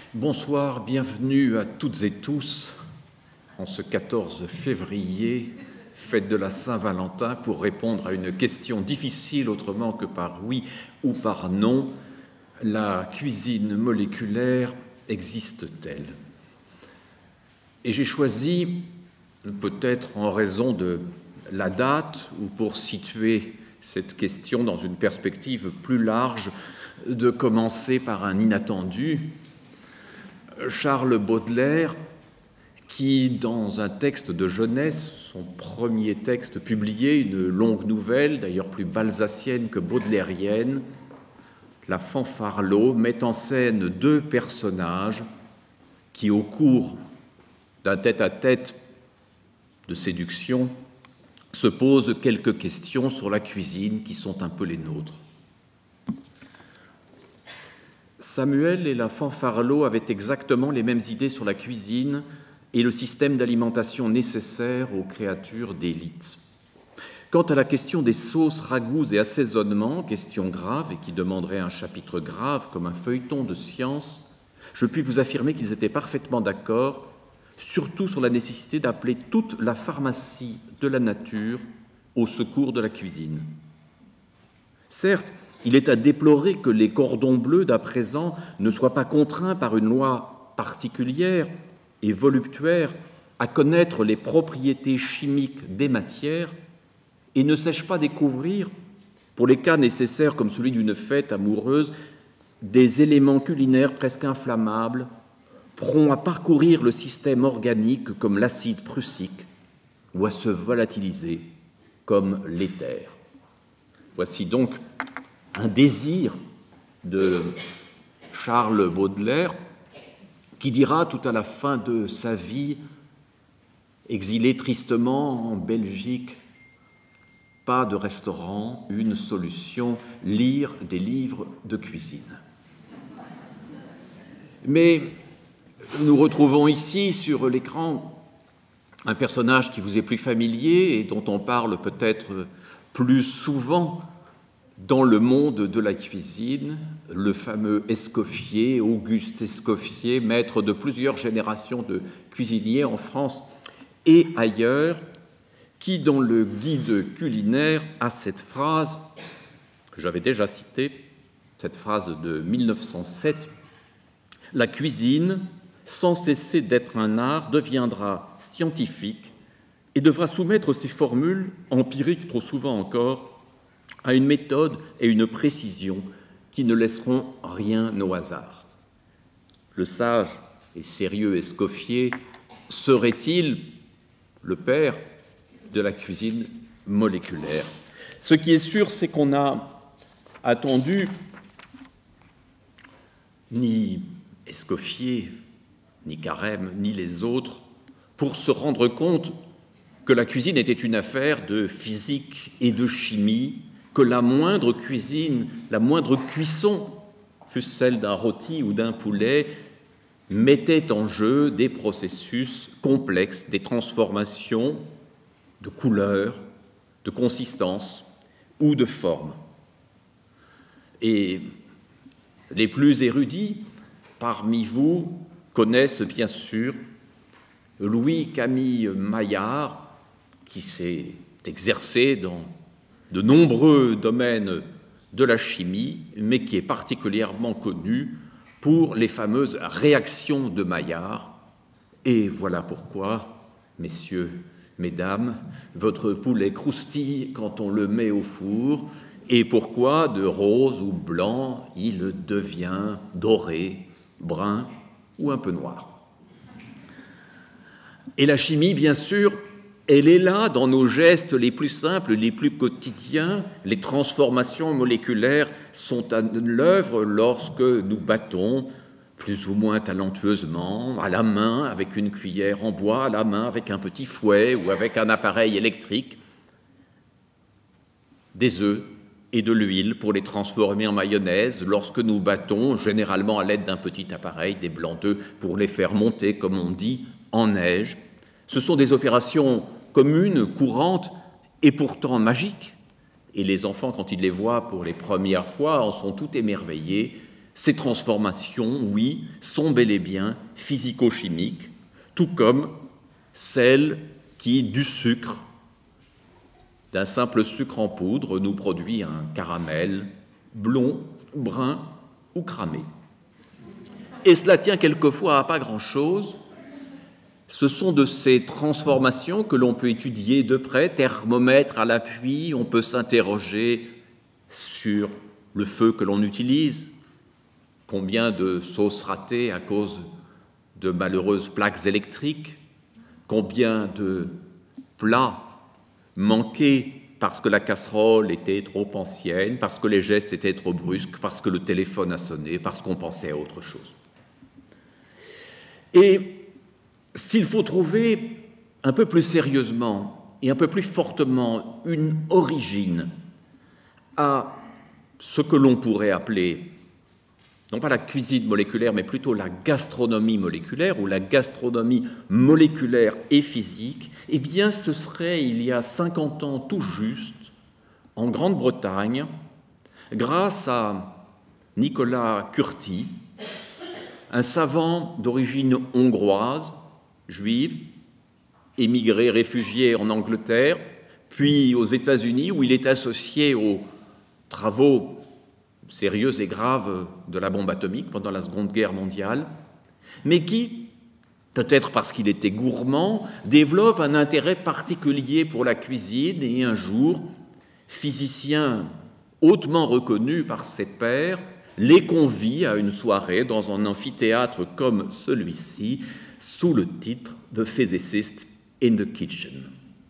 Bonsoir, bienvenue à toutes et tous en ce 14 février, fête de la Saint-Valentin, pour répondre à une question difficile autrement que par oui ou par non. La cuisine moléculaire existe-t-elle? Et j'ai choisi, peut-être en raison de la date ou pour situer cette question dans une perspective plus large, de commencer par un inattendu. Charles Baudelaire, qui, dans un texte de jeunesse, son premier texte publié, une longue nouvelle, d'ailleurs plus balzacienne que baudelairienne, La Fanfarlot, met en scène deux personnages qui, au cours d'un tête-à-tête de séduction, se posent quelques questions sur la cuisine qui sont un peu les nôtres. Samuel et la Fanfarlot avaient exactement les mêmes idées sur la cuisine et le système d'alimentation nécessaire aux créatures d'élite. Quant à la question des sauces, ragoûts et assaisonnements, question grave et qui demanderait un chapitre grave comme un feuilleton de science, je puis vous affirmer qu'ils étaient parfaitement d'accord, surtout sur la nécessité d'appeler toute la pharmacie de la nature au secours de la cuisine. Certes, il est à déplorer que les cordons bleus d'à présent ne soient pas contraints par une loi particulière et voluptuaire à connaître les propriétés chimiques des matières et ne sachent pas découvrir, pour les cas nécessaires comme celui d'une fête amoureuse, des éléments culinaires presque inflammables, prompts à parcourir le système organique comme l'acide prussique ou à se volatiliser comme l'éther. Voici donc un désir de Charles Baudelaire qui dira tout à la fin de sa vie, exilé tristement en Belgique, pas de restaurant, une solution, lire des livres de cuisine. Mais nous retrouvons ici sur l'écran un personnage qui vous est plus familier et dont on parle peut-être plus souvent dans le monde de la cuisine, le fameux Escoffier, Auguste Escoffier, maître de plusieurs générations de cuisiniers en France et ailleurs, qui, dans le guide culinaire, a cette phrase que j'avais déjà citée, cette phrase de 1907, « La cuisine, sans cesser d'être un art, deviendra scientifique et devra soumettre ses formules, empiriques trop souvent encore, à une méthode et une précision qui ne laisseront rien au hasard. » Le sage et sérieux Escoffier serait-il le père de la cuisine moléculaire? Ce qui est sûr, c'est qu'on n'a attendu ni Escoffier, ni Carême, ni les autres pour se rendre compte que la cuisine était une affaire de physique et de chimie, que la moindre cuisine, la moindre cuisson, fût-ce celle d'un rôti ou d'un poulet, mettait en jeu des processus complexes, des transformations de couleur, de consistance ou de forme. Et les plus érudits parmi vous connaissent bien sûr Louis-Camille Maillard, qui s'est exercé dans de nombreux domaines de la chimie, mais qui est particulièrement connu pour les fameuses réactions de Maillard. Et voilà pourquoi, messieurs, mesdames, votre poulet croustille quand on le met au four, et pourquoi de rose ou blanc il devient doré, brun ou un peu noir. Et la chimie, bien sûr, elle est là dans nos gestes les plus simples, les plus quotidiens. Les transformations moléculaires sont à l'œuvre lorsque nous battons, plus ou moins talentueusement, à la main avec une cuillère en bois, à la main avec un petit fouet ou avec un appareil électrique, des œufs et de l'huile pour les transformer en mayonnaise, lorsque nous battons, généralement à l'aide d'un petit appareil, des blancs d'œufs pour les faire monter, comme on dit, en neige. Ce sont des opérations communes, courantes et pourtant magiques. Et les enfants, quand ils les voient pour les premières fois, en sont tout émerveillés. Ces transformations, oui, sont bel et bien physico-chimiques, tout comme celle qui, du sucre, d'un simple sucre en poudre, nous produit un caramel blond, brun ou cramé. Et cela tient quelquefois à pas grand-chose. Ce sont de ces transformations que l'on peut étudier de près, thermomètre à l'appui, on peut s'interroger sur le feu que l'on utilise, combien de sauces ratées à cause de malheureuses plaques électriques, combien de plats manqués parce que la casserole était trop ancienne, parce que les gestes étaient trop brusques, parce que le téléphone a sonné, parce qu'on pensait à autre chose. Et s'il faut trouver un peu plus sérieusement et un peu plus fortement une origine à ce que l'on pourrait appeler, non pas la cuisine moléculaire, mais plutôt la gastronomie moléculaire ou la gastronomie moléculaire et physique, eh bien ce serait il y a 50 ans tout juste, en Grande-Bretagne, grâce à Nicolas Curti, un savant d'origine hongroise, juive, émigré, réfugié en Angleterre, puis aux États-Unis, où il est associé aux travaux sérieux et graves de la bombe atomique pendant la Seconde Guerre mondiale, mais qui, peut-être parce qu'il était gourmand, développe un intérêt particulier pour la cuisine et un jour, physicien hautement reconnu par ses pairs, les convie à une soirée dans un amphithéâtre comme celui-ci, sous le titre « The Physicist in the Kitchen ».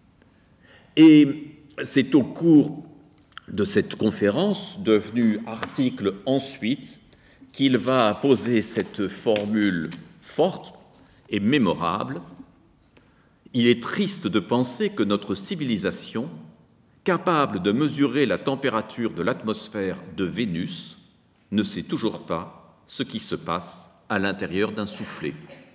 Et c'est au cours de cette conférence, devenue article ensuite, qu'il va poser cette formule forte et mémorable. Il est triste de penser que notre civilisation, capable de mesurer la température de l'atmosphère de Vénus, ne sait toujours pas ce qui se passe à l'intérieur d'un soufflet.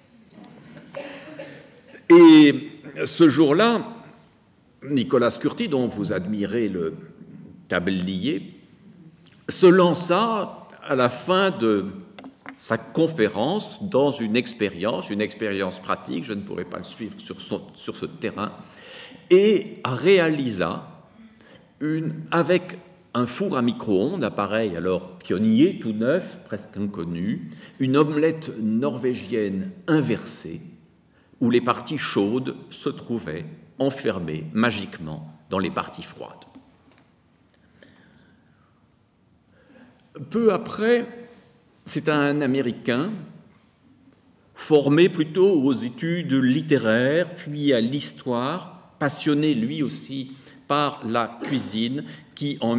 Et ce jour-là, Nicolas Curti, dont vous admirez le tablier, se lança à la fin de sa conférence dans une expérience pratique, je ne pourrais pas le suivre sur ce terrain, et réalisa avec un four à micro-ondes, appareil alors pionnier, tout neuf, presque inconnu, une omelette norvégienne inversée, où les parties chaudes se trouvaient enfermées magiquement dans les parties froides. Peu après, c'est un Américain formé plutôt aux études littéraires, puis à l'histoire, passionné lui aussi par la cuisine, qui en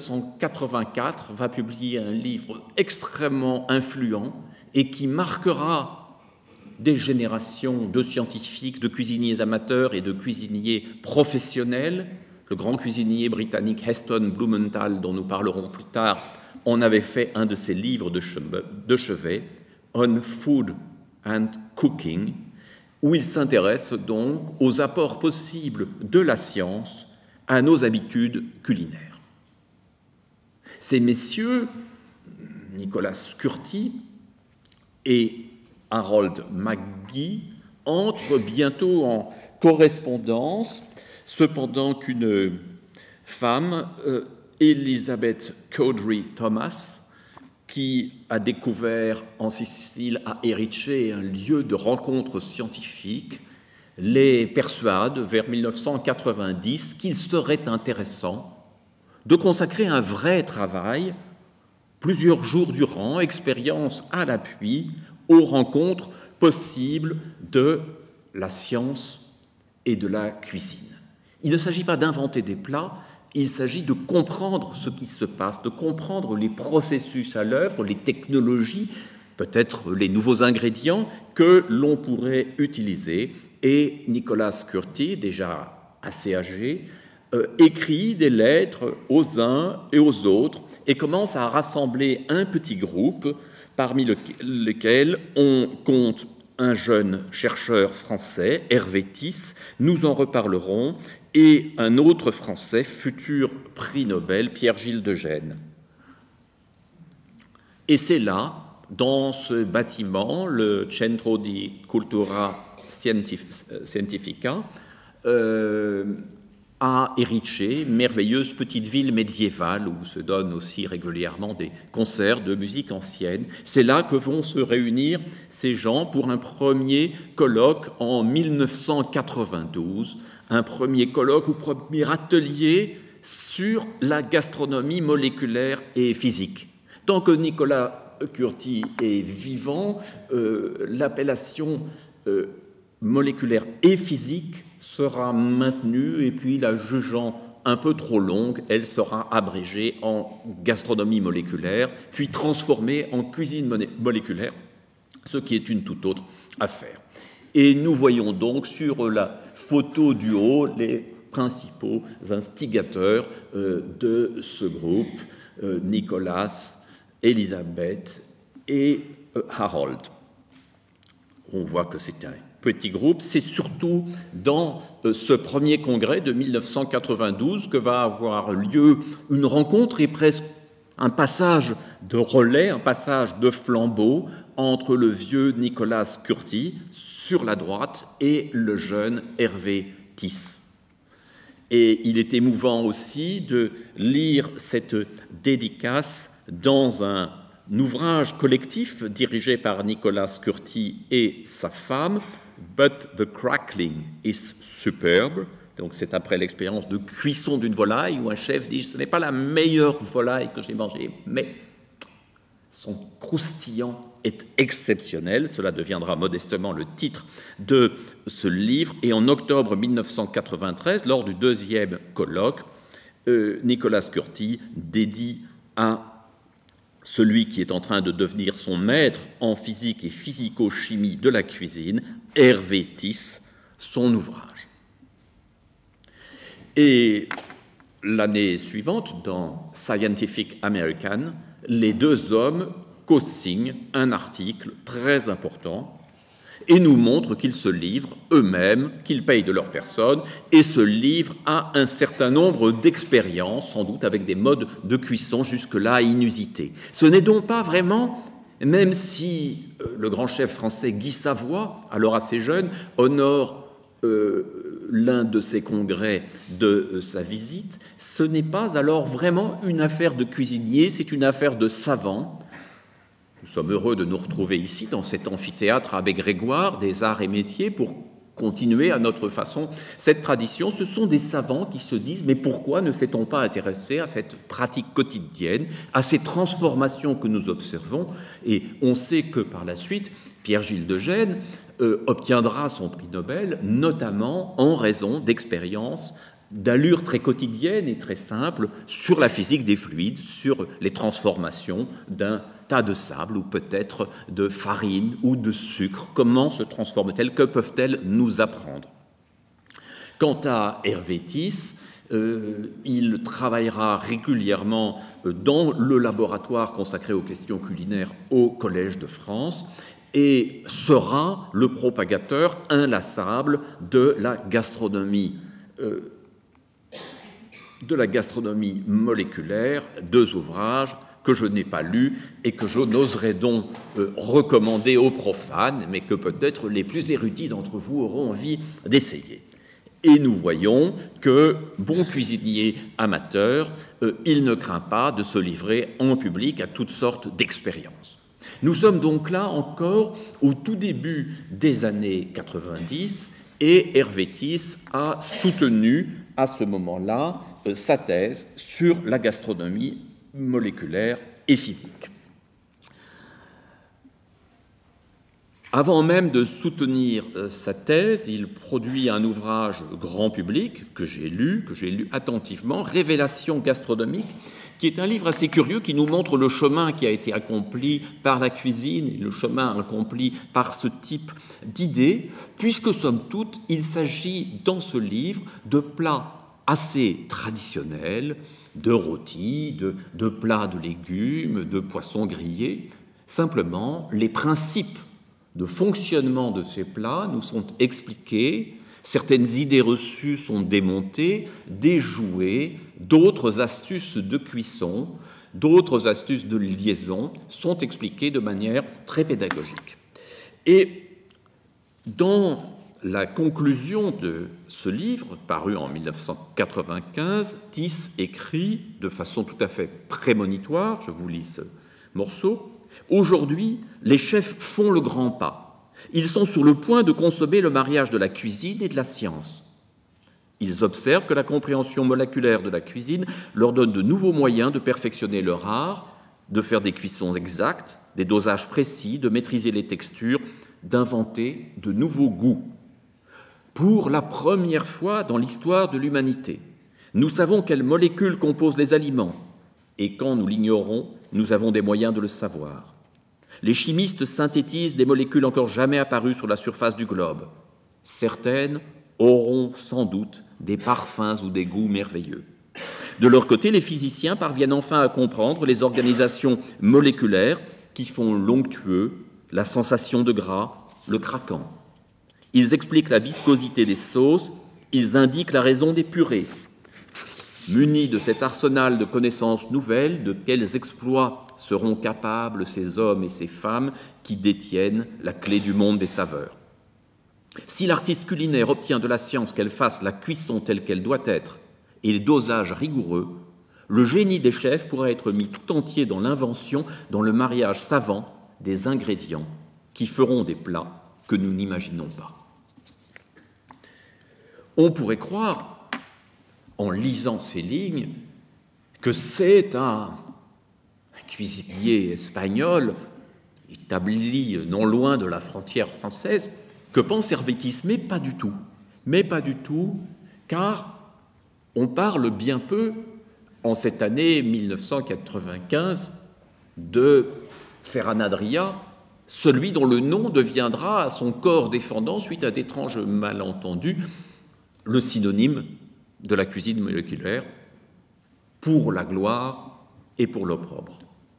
1984 va publier un livre extrêmement influent et qui marquera des générations de scientifiques, de cuisiniers amateurs et de cuisiniers professionnels. Le grand cuisinier britannique Heston Blumenthal, dont nous parlerons plus tard, on avait fait un de ses livres de chevet, On Food and Cooking, où il s'intéresse donc aux apports possibles de la science à nos habitudes culinaires. Ces messieurs, Nicolas Curti et Harold McGee, entrent bientôt en correspondance, cependant qu'une femme, Elizabeth Cowdery Thomas, qui a découvert en Sicile, à Erice, un lieu de rencontre scientifique, les persuade vers 1990 qu'il serait intéressant de consacrer un vrai travail, plusieurs jours durant, expérience à l'appui, aux rencontres possibles de la science et de la cuisine. Il ne s'agit pas d'inventer des plats, il s'agit de comprendre ce qui se passe, de comprendre les processus à l'œuvre, les technologies, peut-être les nouveaux ingrédients que l'on pourrait utiliser. Et Nicolas Curti, déjà assez âgé, écrit des lettres aux uns et aux autres et commence à rassembler un petit groupe parmi lesquels on compte un jeune chercheur français, Hervé Tisse, nous en reparlerons, et un autre Français, futur prix Nobel, Pierre-Gilles de Gennes. Et c'est là, dans ce bâtiment, le Centro di Cultura Scientifica, à Erice, merveilleuse petite ville médiévale où se donnent aussi régulièrement des concerts de musique ancienne. C'est là que vont se réunir ces gens pour un premier colloque en 1992, un premier colloque ou premier atelier sur la gastronomie moléculaire et physique. Tant que Nicolas Curti est vivant, l'appellation moléculaire et physique sera maintenue, et puis la jugeant un peu trop longue, elle sera abrégée en gastronomie moléculaire, puis transformée en cuisine moléculaire, ce qui est une toute autre affaire. Et nous voyons donc sur la photo du haut les principaux instigateurs de ce groupe, Nicolas, Elisabeth et Harold. On voit que c'est un petit groupe. C'est surtout dans ce premier congrès de 1992 que va avoir lieu une rencontre et presque un passage de relais, un passage de flambeau entre le vieux Nicolas Curti sur la droite et le jeune Hervé Thys. Et il est émouvant aussi de lire cette dédicace dans un ouvrage collectif dirigé par Nicolas Curti et sa femme, But the crackling is superb. Donc c'est après l'expérience de cuisson d'une volaille où un chef dit « ce n'est pas la meilleure volaille que j'ai mangée, mais son croustillant est exceptionnel ». Cela deviendra modestement le titre de ce livre. Et en octobre 1993, lors du deuxième colloque, Nicolas Curti dédie à celui qui est en train de devenir son maître en physique et physico-chimie de la cuisine, Hervé Thys, son ouvrage. Et l'année suivante, dans Scientific American, les deux hommes co-signent un article très important et nous montrent qu'ils se livrent eux-mêmes, qu'ils payent de leur personne et se livrent à un certain nombre d'expériences, sans doute avec des modes de cuisson jusque-là inusités. Ce n'est donc pas vraiment, même si le grand chef français Guy Savoy, alors assez jeune, honore l'un de ses congrès de sa visite, ce n'est pas alors vraiment une affaire de cuisinier, c'est une affaire de savant. Nous sommes heureux de nous retrouver ici, dans cet amphithéâtre Abbé Grégoire des arts et métiers, pour continuer à notre façon cette tradition. Ce sont des savants qui se disent « mais pourquoi ne s'est-on pas intéressé à cette pratique quotidienne, à ces transformations que nous observons ?» Et on sait que par la suite, Pierre-Gilles de Gennes obtiendra son prix Nobel, notamment en raison d'expériences d'allure très quotidienne et très simple sur la physique des fluides, sur les transformations d'un tas de sable ou peut-être de farine ou de sucre. Comment se transforment-elles? Que peuvent-elles nous apprendre? Quant à Hervé Thys, il travaillera régulièrement dans le laboratoire consacré aux questions culinaires au Collège de France et sera le propagateur inlassable de la gastronomie moléculaire, deux ouvrages que je n'ai pas lus et que je n'oserais donc recommander aux profanes, mais que peut-être les plus érudits d'entre vous auront envie d'essayer. Et nous voyons que, bon cuisinier amateur, il ne craint pas de se livrer en public à toutes sortes d'expériences. Nous sommes donc là encore au tout début des années 90 et Hervé Thys a soutenu à ce moment-là sa thèse sur la gastronomie moléculaire et physique. Avant même de soutenir sa thèse, il produit un ouvrage grand public que j'ai lu attentivement, Révélations gastronomiques, qui est un livre assez curieux qui nous montre le chemin qui a été accompli par la cuisine et le chemin accompli par ce type d'idées, puisque somme toute, il s'agit dans ce livre de plats assez traditionnels, de rôtis, de plats de légumes, de poissons grillés. Simplement, les principes de fonctionnement de ces plats nous sont expliqués, certaines idées reçues sont démontées, déjouées, d'autres astuces de cuisson d'autres astuces de liaison sont expliquées de manière très pédagogique. Et dans la conclusion de ce livre, paru en 1995, Tys écrit de façon tout à fait prémonitoire, je vous lis ce morceau, « Aujourd'hui, les chefs font le grand pas. Ils sont sur le point de consommer le mariage de la cuisine et de la science. Ils observent que la compréhension moléculaire de la cuisine leur donne de nouveaux moyens de perfectionner leur art, de faire des cuissons exactes, des dosages précis, de maîtriser les textures, d'inventer de nouveaux goûts. Pour la première fois dans l'histoire de l'humanité, nous savons quelles molécules composent les aliments, et quand nous l'ignorons, nous avons des moyens de le savoir. Les chimistes synthétisent des molécules encore jamais apparues sur la surface du globe. Certaines auront sans doute des parfums ou des goûts merveilleux. De leur côté, les physiciens parviennent enfin à comprendre les organisations moléculaires qui font l'onctueux, la sensation de gras, le craquant. Ils expliquent la viscosité des sauces, ils indiquent la raison des purées. Munis de cet arsenal de connaissances nouvelles, de quels exploits seront capables ces hommes et ces femmes qui détiennent la clé du monde des saveurs? Si l'artiste culinaire obtient de la science qu'elle fasse la cuisson telle qu'elle doit être et les dosages rigoureux, le génie des chefs pourra être mis tout entier dans l'invention, dans le mariage savant des ingrédients qui feront des plats que nous n'imaginons pas. On pourrait croire, en lisant ces lignes, que c'est un cuisinier espagnol établi non loin de la frontière française que pense Servetis, mais pas du tout. Mais pas du tout, car on parle bien peu, en cette année 1995, de Ferran Adrià, celui dont le nom deviendra à son corps défendant, suite à d'étranges malentendus, le synonyme de la cuisine moléculaire pour la gloire et pour l'opprobre.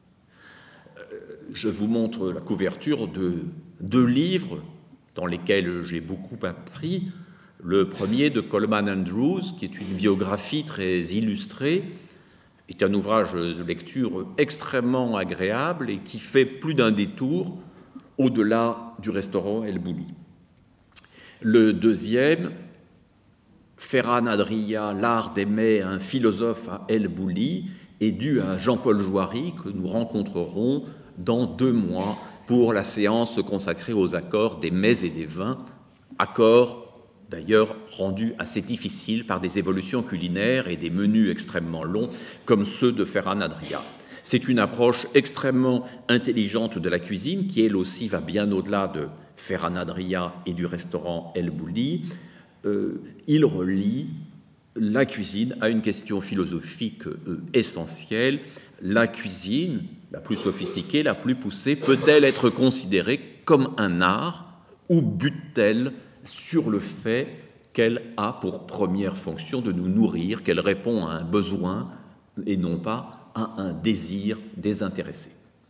Je vous montre la couverture de deux livres dans lesquels j'ai beaucoup appris. Le premier de Coleman Andrews, qui est une biographie très illustrée, est un ouvrage de lecture extrêmement agréable et qui fait plus d'un détour au-delà du restaurant El Bulli. Le deuxième, Ferran Adrià, l'art des mets, un philosophe à El Bulli, est dû à Jean-Paul Joiry, que nous rencontrerons dans 2 mois pour la séance consacrée aux accords des mets et des vins, accords d'ailleurs rendus assez difficiles par des évolutions culinaires et des menus extrêmement longs comme ceux de Ferran Adrià. C'est une approche extrêmement intelligente de la cuisine qui, elle aussi, va bien au-delà de Ferran Adrià et du restaurant El Bulli. Il relie la cuisine à une question philosophique essentielle. La cuisine, la plus sophistiquée, la plus poussée, peut-elle être considérée comme un art ou bute-t-elle sur le fait qu'elle a pour première fonction de nous nourrir, qu'elle répond à un besoin et non pas à un désir désintéressé?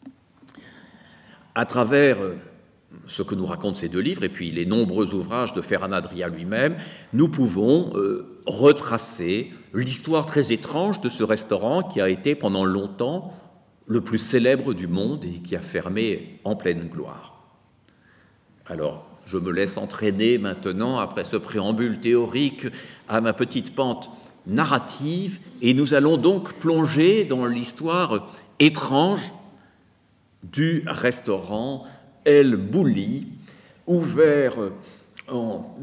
À travers ce que nous racontent ces 2 livres et puis les nombreux ouvrages de Ferran Adrià lui-même, nous pouvons retracer l'histoire très étrange de ce restaurant qui a été pendant longtemps le plus célèbre du monde et qui a fermé en pleine gloire. Alors, je me laisse entraîner maintenant, après ce préambule théorique, à ma petite pente narrative, et nous allons donc plonger dans l'histoire étrange du restaurant El Bulli, ouvert en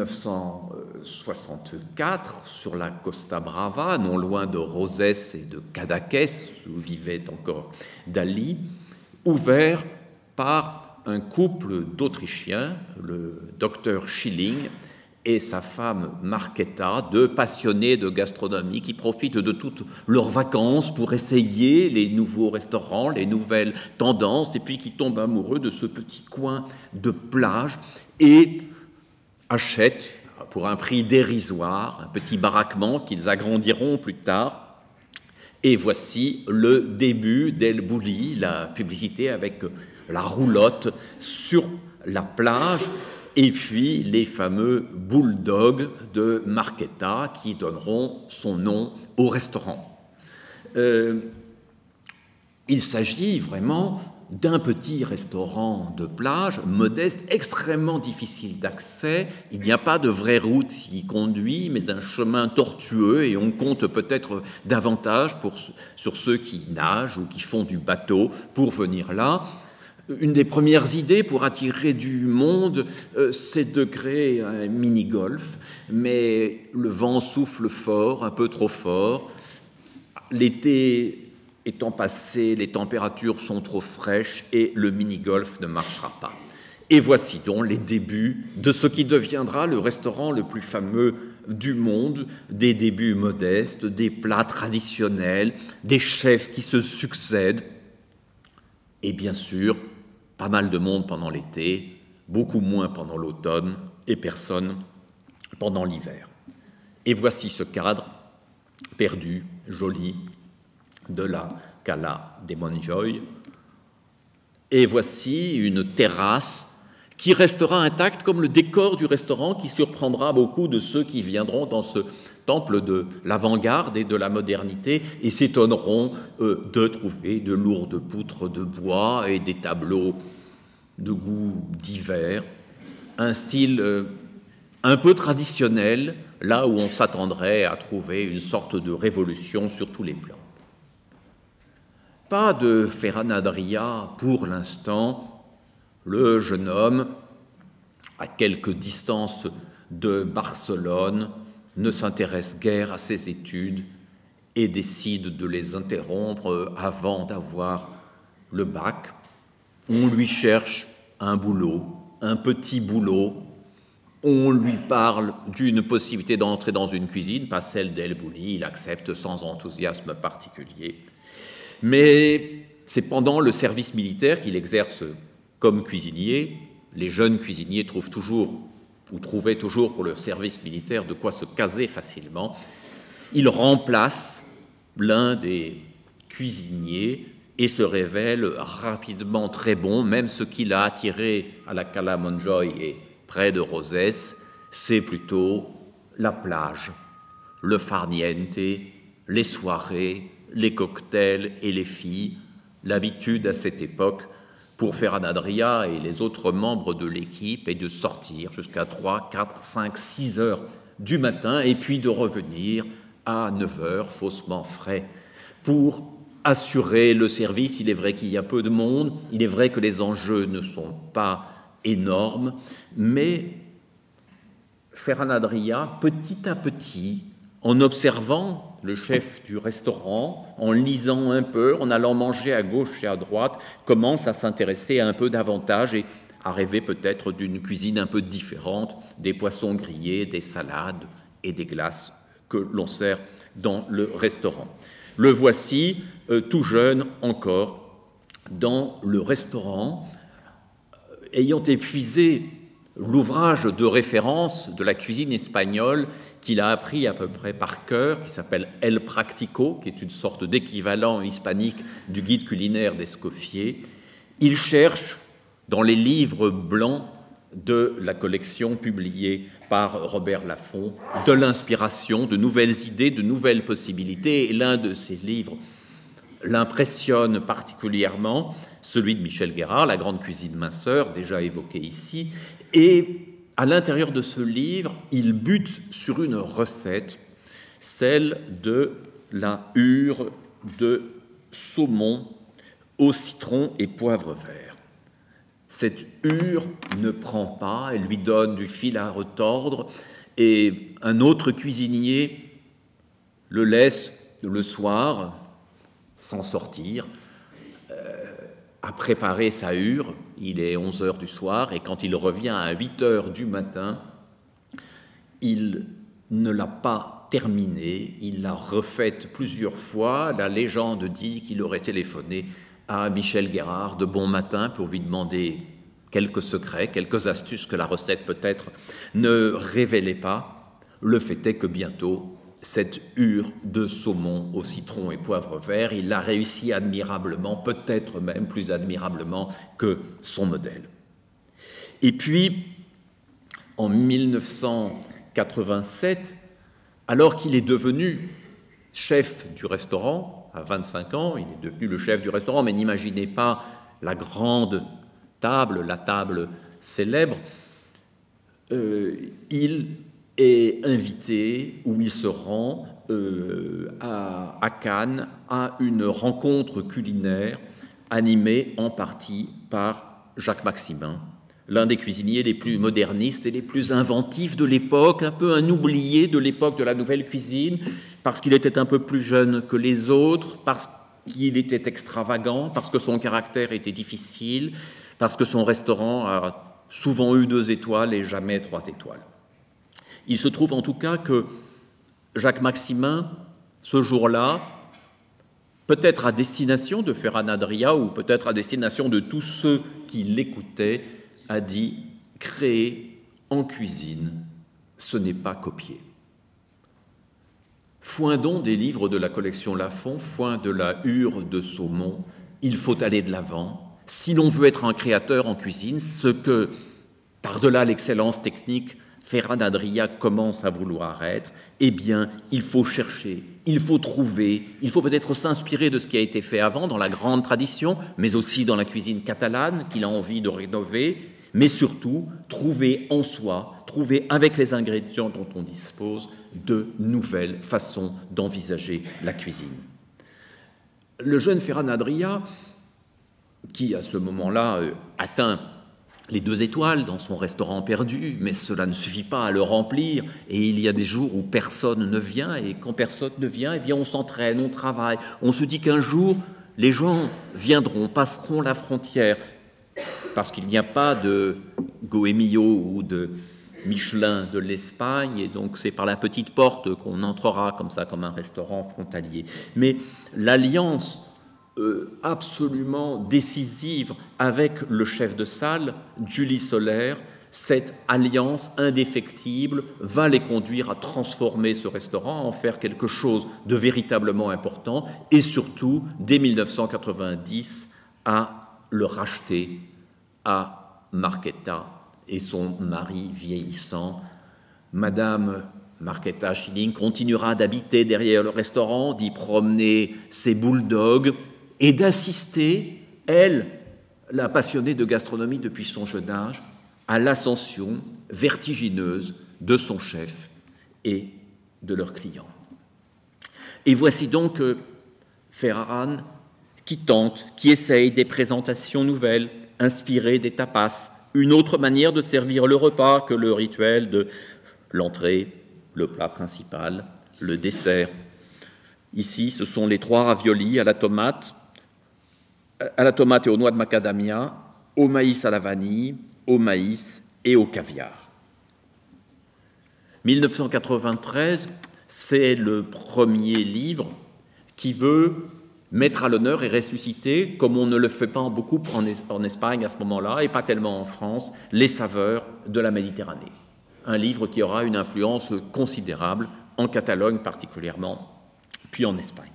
1964 sur la Costa Brava, non loin de Rosès et de Cadaqués, où vivait encore Dali, ouvert par un couple d'Autrichiens, le docteur Schilling et sa femme Marquetta, 2 passionnés de gastronomie qui profitent de toutes leurs vacances pour essayer les nouveaux restaurants, les nouvelles tendances, et puis qui tombent amoureux de ce petit coin de plage et achètent pour un prix dérisoire un petit baraquement qu'ils agrandiront plus tard. Et voici le début d'El Bulli, la publicité avec la roulotte sur la plage, et puis les fameux bulldogs de Marquetta qui donneront son nom au restaurant. Il s'agit vraiment d'un petit restaurant de plage modeste, extrêmement difficile d'accès. Il n'y a pas de vraie route qui y conduit, mais un chemin tortueux, et on compte peut-être davantage sur ceux qui nagent ou qui font du bateau pour venir là. Une des premières idées pour attirer du monde, c'est de créer un mini-golf, mais le vent souffle fort, un peu trop fort. L'été étant passé, les températures sont trop fraîches et le mini-golf ne marchera pas. Et voici donc les débuts de ce qui deviendra le restaurant le plus fameux du monde, des débuts modestes, des plats traditionnels, des chefs qui se succèdent, et bien sûr, pas mal de monde pendant l'été, beaucoup moins pendant l'automne, et personne pendant l'hiver. Et voici ce cadre perdu, joli, de la Cala de Montjoy. Et voici une terrasse qui restera intacte comme le décor du restaurant, qui surprendra beaucoup de ceux qui viendront dans ce temple de l'avant-garde et de la modernité et s'étonneront de trouver de lourdes poutres de bois et des tableaux de goût divers, un style un peu traditionnel, là où on s'attendrait à trouver une sorte de révolution sur tous les plans. Pas de Ferran Adrià pour l'instant. Le jeune homme, à quelque distance de Barcelone, ne s'intéresse guère à ses études et décide de les interrompre avant d'avoir le bac. On lui cherche un boulot, un petit boulot. On lui parle d'une possibilité d'entrer dans une cuisine, pas celle d'El Bulli. Il accepte sans enthousiasme particulier. Mais c'est pendant le service militaire qu'il exerce comme cuisinier. Les jeunes cuisiniers trouvaient toujours pour le service militaire de quoi se caser facilement. Il remplace l'un des cuisiniers et se révèle rapidement très bon. Même ce qui l'a attiré à la Cala Montjoy et près de Roses, c'est plutôt la plage, le farniente, les soirées, les cocktails et les filles. L'habitude à cette époque pour Ferran Adrià et les autres membres de l'équipe est de sortir jusqu'à 3, 4, 5, 6 heures du matin et puis de revenir à 9 heures, faussement frais, pour assurer le service. Il est vrai qu'il y a peu de monde, il est vrai que les enjeux ne sont pas énormes, mais Ferran Adrià, petit à petit, en observant le chef du restaurant, en lisant un peu, en allant manger à gauche et à droite, commence à s'intéresser un peu davantage et à rêver peut-être d'une cuisine un peu différente, des poissons grillés, des salades et des glaces que l'on sert dans le restaurant. Le voici, tout jeune encore, dans le restaurant, ayant épuisé l'ouvrage de référence de la cuisine espagnole qu'il a appris à peu près par cœur, qui s'appelle El Práctico, qui est une sorte d'équivalent hispanique du guide culinaire d'Escoffier. Il cherche dans les livres blancs de la collection publiée par Robert Laffont de l'inspiration, de nouvelles idées, de nouvelles possibilités. Et l'un de ces livres l'impressionne particulièrement, celui de Michel Guérard, La grande cuisine minceur, déjà évoqué ici. Et à l'intérieur de ce livre, il bute sur une recette, celle de la hure de saumon au citron et poivre vert. Cette hure ne prend pas, elle lui donne du fil à retordre, et un autre cuisinier le laisse le soir s'en sortir, à préparer sa hure. Il est 11 heures du soir, et quand il revient à 8 heures du matin, il ne l'a pas terminée, il l'a refaite plusieurs fois. La légende dit qu'il aurait téléphoné à Michel Guérard de bon matin pour lui demander quelques secrets, quelques astuces que la recette peut-être ne révélait pas. Le fait est que bientôt, cette hure de saumon au citron et poivre vert, il l'a réussi admirablement, peut-être même plus admirablement que son modèle. Et puis, en 1987, alors qu'il est devenu chef du restaurant, à 25 ans, il est devenu le chef du restaurant, mais n'imaginez pas la grande table, la table célèbre. Il est invité, ou il se rend à Cannes, à une rencontre culinaire animée en partie par Jacques Maximin, l'un des cuisiniers les plus modernistes et les plus inventifs de l'époque, un peu un oublié de l'époque de la nouvelle cuisine, parce qu'il était un peu plus jeune que les autres, parce qu'il était extravagant, parce que son caractère était difficile, parce que son restaurant a souvent eu 2 étoiles et jamais 3 étoiles. Il se trouve en tout cas que Jacques Maximin, ce jour-là, peut-être à destination de Ferran Adrià ou peut-être à destination de tous ceux qui l'écoutaient, a dit « Créer en cuisine, ce n'est pas copier ». Foin donc des livres de la collection Lafon, foin de la hure de saumon, il faut aller de l'avant. Si l'on veut être un créateur en cuisine, ce que, par-delà l'excellence technique, Ferran Adrià commence à vouloir être, eh bien, il faut chercher, il faut trouver, il faut peut-être s'inspirer de ce qui a été fait avant dans la grande tradition, mais aussi dans la cuisine catalane qu'il a envie de rénover, mais surtout trouver en soi, trouver avec les ingrédients dont on dispose de nouvelles façons d'envisager la cuisine. Le jeune Ferran Adrià, qui à ce moment-là atteint les 2 étoiles dans son restaurant perdu, mais cela ne suffit pas à le remplir, et il y a des jours où personne ne vient, et quand personne ne vient, eh bien on s'entraîne, on travaille, on se dit qu'un jour, les gens viendront, passeront la frontière, parce qu'il n'y a pas de Goemio ou de Michelin de l'Espagne, et donc c'est par la petite porte qu'on entrera comme ça, comme un restaurant frontalier. Mais l'alliance absolument décisive avec le chef de salle, Julie Soler, cette alliance indéfectible va les conduire à transformer ce restaurant, à en faire quelque chose de véritablement important et surtout, dès 1990, à le racheter à Marquetta et son mari vieillissant. Madame Marquetta Schilling continuera d'habiter derrière le restaurant, d'y promener ses bulldogs et d'assister, elle, la passionnée de gastronomie depuis son jeune âge, à l'ascension vertigineuse de son chef et de leurs clients. Et voici donc Ferran qui tente, qui essaye des présentations nouvelles, inspirées des tapas, une autre manière de servir le repas que le rituel de l'entrée, le plat principal, le dessert. Ici, ce sont les 3 raviolis à la tomate et aux noix de macadamia, au maïs à la vanille, au maïs et au caviar. 1993, c'est le premier livre qui veut mettre à l'honneur et ressusciter, comme on ne le fait pas beaucoup en Espagne à ce moment-là, et pas tellement en France, les saveurs de la Méditerranée. Un livre qui aura une influence considérable en Catalogne particulièrement, puis en Espagne.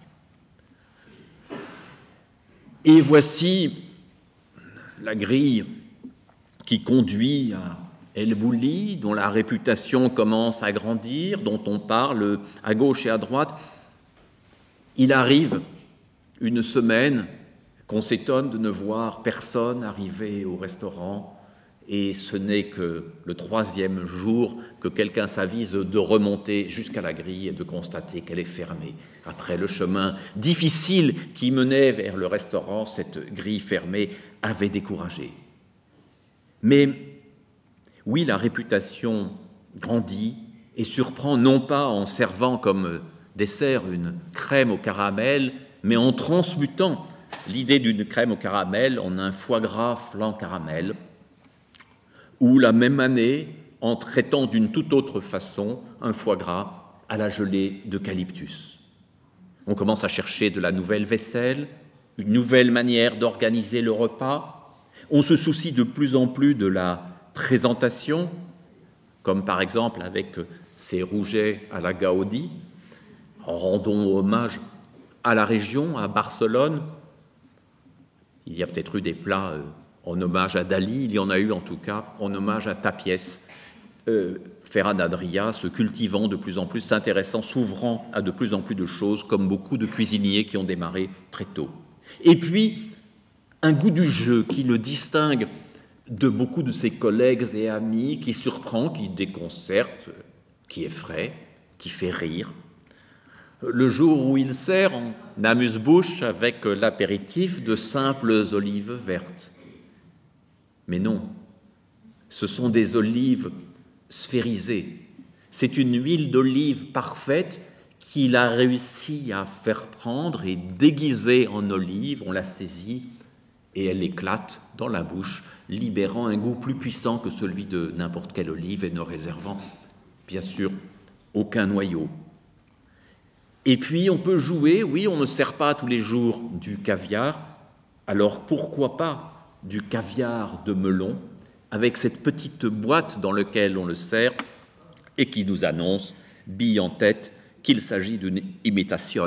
Et voici la grille qui conduit à El Bulli, dont la réputation commence à grandir, dont on parle à gauche et à droite. Il arrive une semaine qu'on s'étonne de ne voir personne arriver au restaurant, et ce n'est que le 3e jour que quelqu'un s'avise de remonter jusqu'à la grille et de constater qu'elle est fermée. Après le chemin difficile qui menait vers le restaurant, cette grille fermée avait découragé. Mais oui, la réputation grandit et surprend non pas en servant comme dessert une crème au caramel, mais en transmutant l'idée d'une crème au caramel en un foie gras flan caramel, ou la même année en traitant d'une toute autre façon un foie gras à la gelée d'eucalyptus. On commence à chercher de la nouvelle vaisselle, une nouvelle manière d'organiser le repas. On se soucie de plus en plus de la présentation, comme par exemple avec ces rougets à la Gaudi. Rendons hommage à la région, à Barcelone. Il y a peut-être eu des plats en hommage à Dali, il y en a eu en tout cas en hommage à Tapies, Ferran Adrià se cultivant de plus en plus, s'intéressant, s'ouvrant à de plus en plus de choses, comme beaucoup de cuisiniers qui ont démarré très tôt. Et puis, un goût du jeu qui le distingue de beaucoup de ses collègues et amis, qui surprend, qui déconcerte, qui effraie, qui fait rire. Le jour où il sert en amuse-bouche avec l'apéritif de simples olives vertes. Mais non, ce sont des olives sphérisées. C'est une huile d'olive parfaite qu'il a réussi à faire prendre et déguiser en olive. On la saisit et elle éclate dans la bouche, libérant un goût plus puissant que celui de n'importe quelle olive et ne réservant, bien sûr, aucun noyau. Et puis, on peut jouer, oui, on ne sert pas tous les jours du caviar, alors pourquoi pas du caviar de melon, avec cette petite boîte dans laquelle on le sert et qui nous annonce, bille en tête, qu'il s'agit d'une imitation.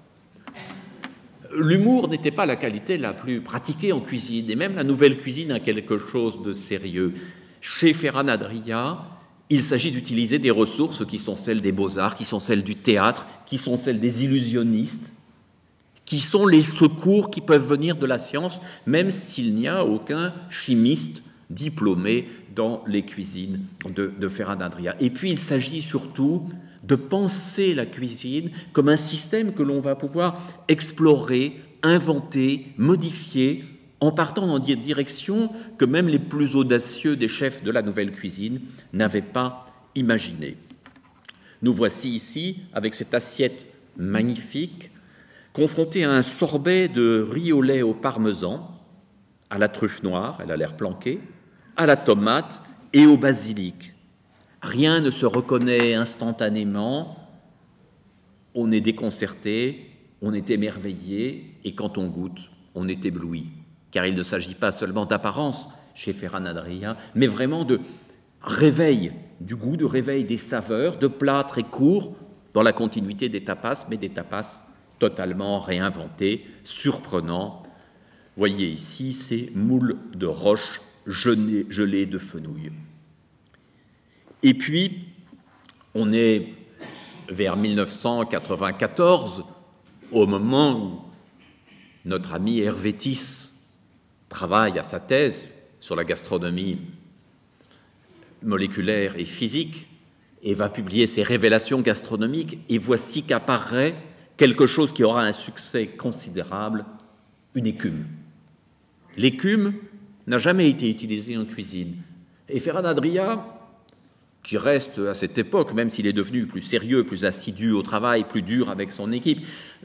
L'humour n'était pas la qualité la plus pratiquée en cuisine, et même la nouvelle cuisine a quelque chose de sérieux. Chez Ferran Adrià, il s'agit d'utiliser des ressources qui sont celles des beaux-arts, qui sont celles du théâtre, qui sont celles des illusionnistes, qui sont les secours qui peuvent venir de la science, même s'il n'y a aucun chimiste diplômé dans les cuisines de Ferran Adrià. Et puis, il s'agit surtout de penser la cuisine comme un système que l'on va pouvoir explorer, inventer, modifier, en partant dans des directions que même les plus audacieux des chefs de la nouvelle cuisine n'avaient pas imaginées. Nous voici ici, avec cette assiette magnifique, confrontés à un sorbet de riz au lait au parmesan, à la truffe noire, elle a l'air planquée, à la tomate et au basilic. Rien ne se reconnaît instantanément, on est déconcerté, on est émerveillé, et quand on goûte, on est ébloui. Car il ne s'agit pas seulement d'apparence chez Ferran Adrià, mais vraiment de réveil du goût, de réveil des saveurs, de plats très courts, dans la continuité des tapas, mais des tapas totalement réinventés, surprenants. Voyez ici ces moules de roche gelées de fenouil. Et puis, on est vers 1994, au moment où notre ami Hervé Tisse travaille à sa thèse sur la gastronomie moléculaire et physique et va publier ses révélations gastronomiques. Et voici qu'apparaît quelque chose qui aura un succès considérable, une écume. L'écume n'a jamais été utilisée en cuisine. Et Ferran Adrià, qui reste à cette époque, même s'il est devenu plus sérieux, plus assidu au travail, plus dur avec son équipe,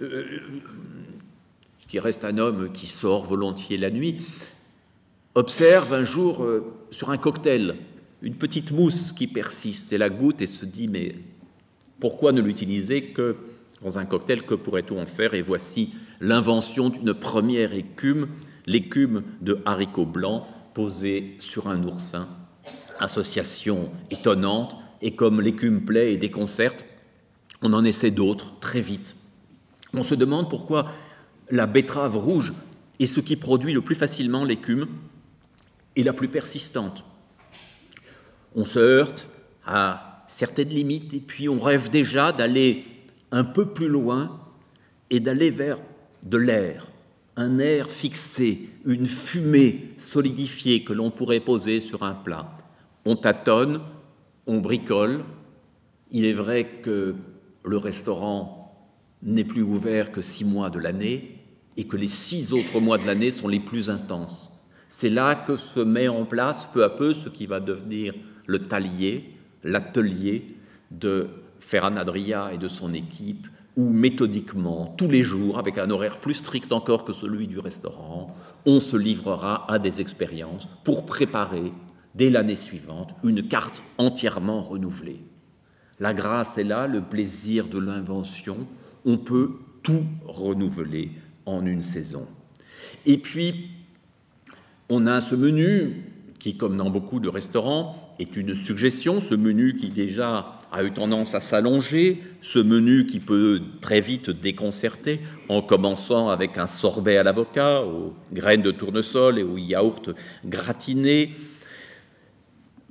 qui reste un homme qui sort volontiers la nuit, observe un jour sur un cocktail une petite mousse qui persiste et la goûte et se dit mais pourquoi ne l'utiliser que dans un cocktail, que pourrait-on en faire? Et voici l'invention d'une première écume, l'écume de haricots blancs posée sur un oursin. Association étonnante, et comme l'écume plaît et déconcerte, on en essaie d'autres très vite. On se demande pourquoi la betterave rouge est ce qui produit le plus facilement l'écume et la plus persistante. On se heurte à certaines limites et puis on rêve déjà d'aller un peu plus loin et d'aller vers de l'air, un air fixé, une fumée solidifiée que l'on pourrait poser sur un plat. On tâtonne, on bricole. Il est vrai que le restaurant n'est plus ouvert que 6 mois de l'année et que les 6 autres mois de l'année sont les plus intenses. C'est là que se met en place peu à peu ce qui va devenir le talier, l'atelier de Ferran Adrià et de son équipe, où méthodiquement, tous les jours, avec un horaire plus strict encore que celui du restaurant, on se livrera à des expériences pour préparer dès l'année suivante, une carte entièrement renouvelée. La grâce est là, le plaisir de l'invention, on peut tout renouveler en une saison. Et puis, on a ce menu qui, comme dans beaucoup de restaurants, est une suggestion, ce menu qui déjà a eu tendance à s'allonger, ce menu qui peut très vite déconcerter, en commençant avec un sorbet à l'avocat, aux graines de tournesol et au yaourt gratiné,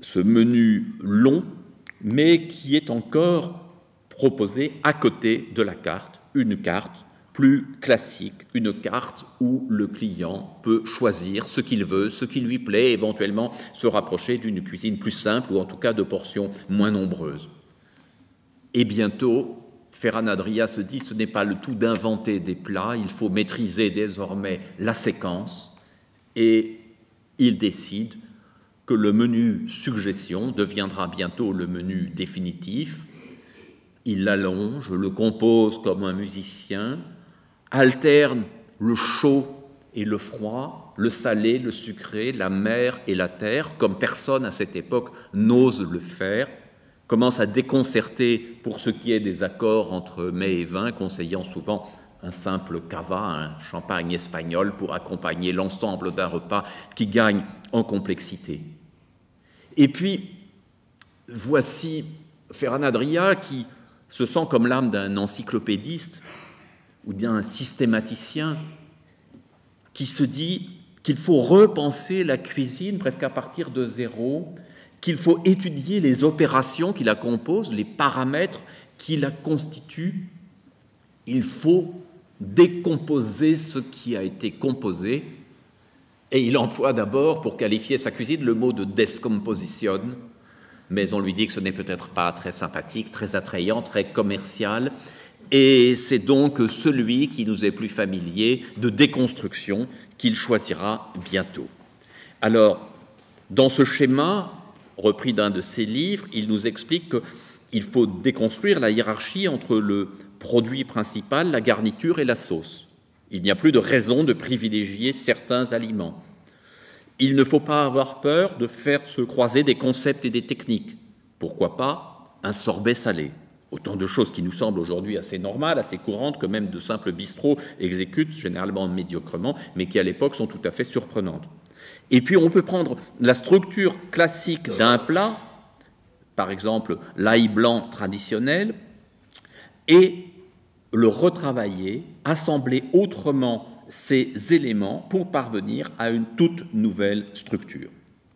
ce menu long, mais qui est encore proposé à côté de la carte, une carte plus classique, une carte où le client peut choisir ce qu'il veut, ce qui lui plaît, éventuellement se rapprocher d'une cuisine plus simple ou en tout cas de portions moins nombreuses. Et bientôt, Ferran Adrià se dit ce n'est pas le tout d'inventer des plats, il faut maîtriser désormais la séquence, et il décide que le menu suggestion deviendra bientôt le menu définitif. Il l'allonge, le compose comme un musicien, alterne le chaud et le froid, le salé, le sucré, la mer et la terre, comme personne à cette époque n'ose le faire, commence à déconcerter pour ce qui est des accords entre mets et vins, conseillant souvent un simple cava, un champagne espagnol, pour accompagner l'ensemble d'un repas qui gagne en complexité. Et puis, voici Ferran Adrià qui se sent comme l'âme d'un encyclopédiste ou d'un systématicien qui se dit qu'il faut repenser la cuisine presque à partir de zéro, qu'il faut étudier les opérations qui la composent, les paramètres qui la constituent. Il faut décomposer ce qui a été composé, et il emploie d'abord, pour qualifier sa cuisine, le mot de descomposition, mais on lui dit que ce n'est peut-être pas très sympathique, très attrayant, très commercial, et c'est donc celui qui nous est plus familier de déconstruction qu'il choisira bientôt. Alors, dans ce schéma, repris d'un de ses livres, il nous explique qu'il faut déconstruire la hiérarchie entre le produit principal, la garniture et la sauce. Il n'y a plus de raison de privilégier certains aliments. Il ne faut pas avoir peur de faire se croiser des concepts et des techniques. Pourquoi pas un sorbet salé? Autant de choses qui nous semblent aujourd'hui assez normales, assez courantes, que même de simples bistrots exécutent, généralement médiocrement, mais qui à l'époque sont tout à fait surprenantes. Et puis on peut prendre la structure classique d'un plat, par exemple l'ail blanc traditionnel, et le retravailler, assembler autrement ces éléments pour parvenir à une toute nouvelle structure.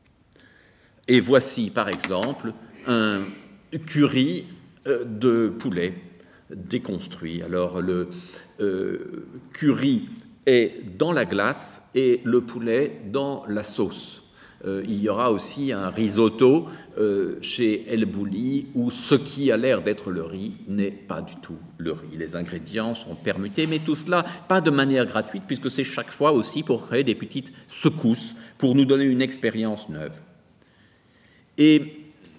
Et voici par exemple un curry de poulet déconstruit. Alors le curry est dans la glace et le poulet dans la sauce. Il y aura aussi un risotto chez El Bulli où ce qui a l'air d'être le riz n'est pas du tout le riz. Les ingrédients sont permutés, mais tout cela pas de manière gratuite, puisque c'est chaque fois aussi pour créer des petites secousses, pour nous donner une expérience neuve. Et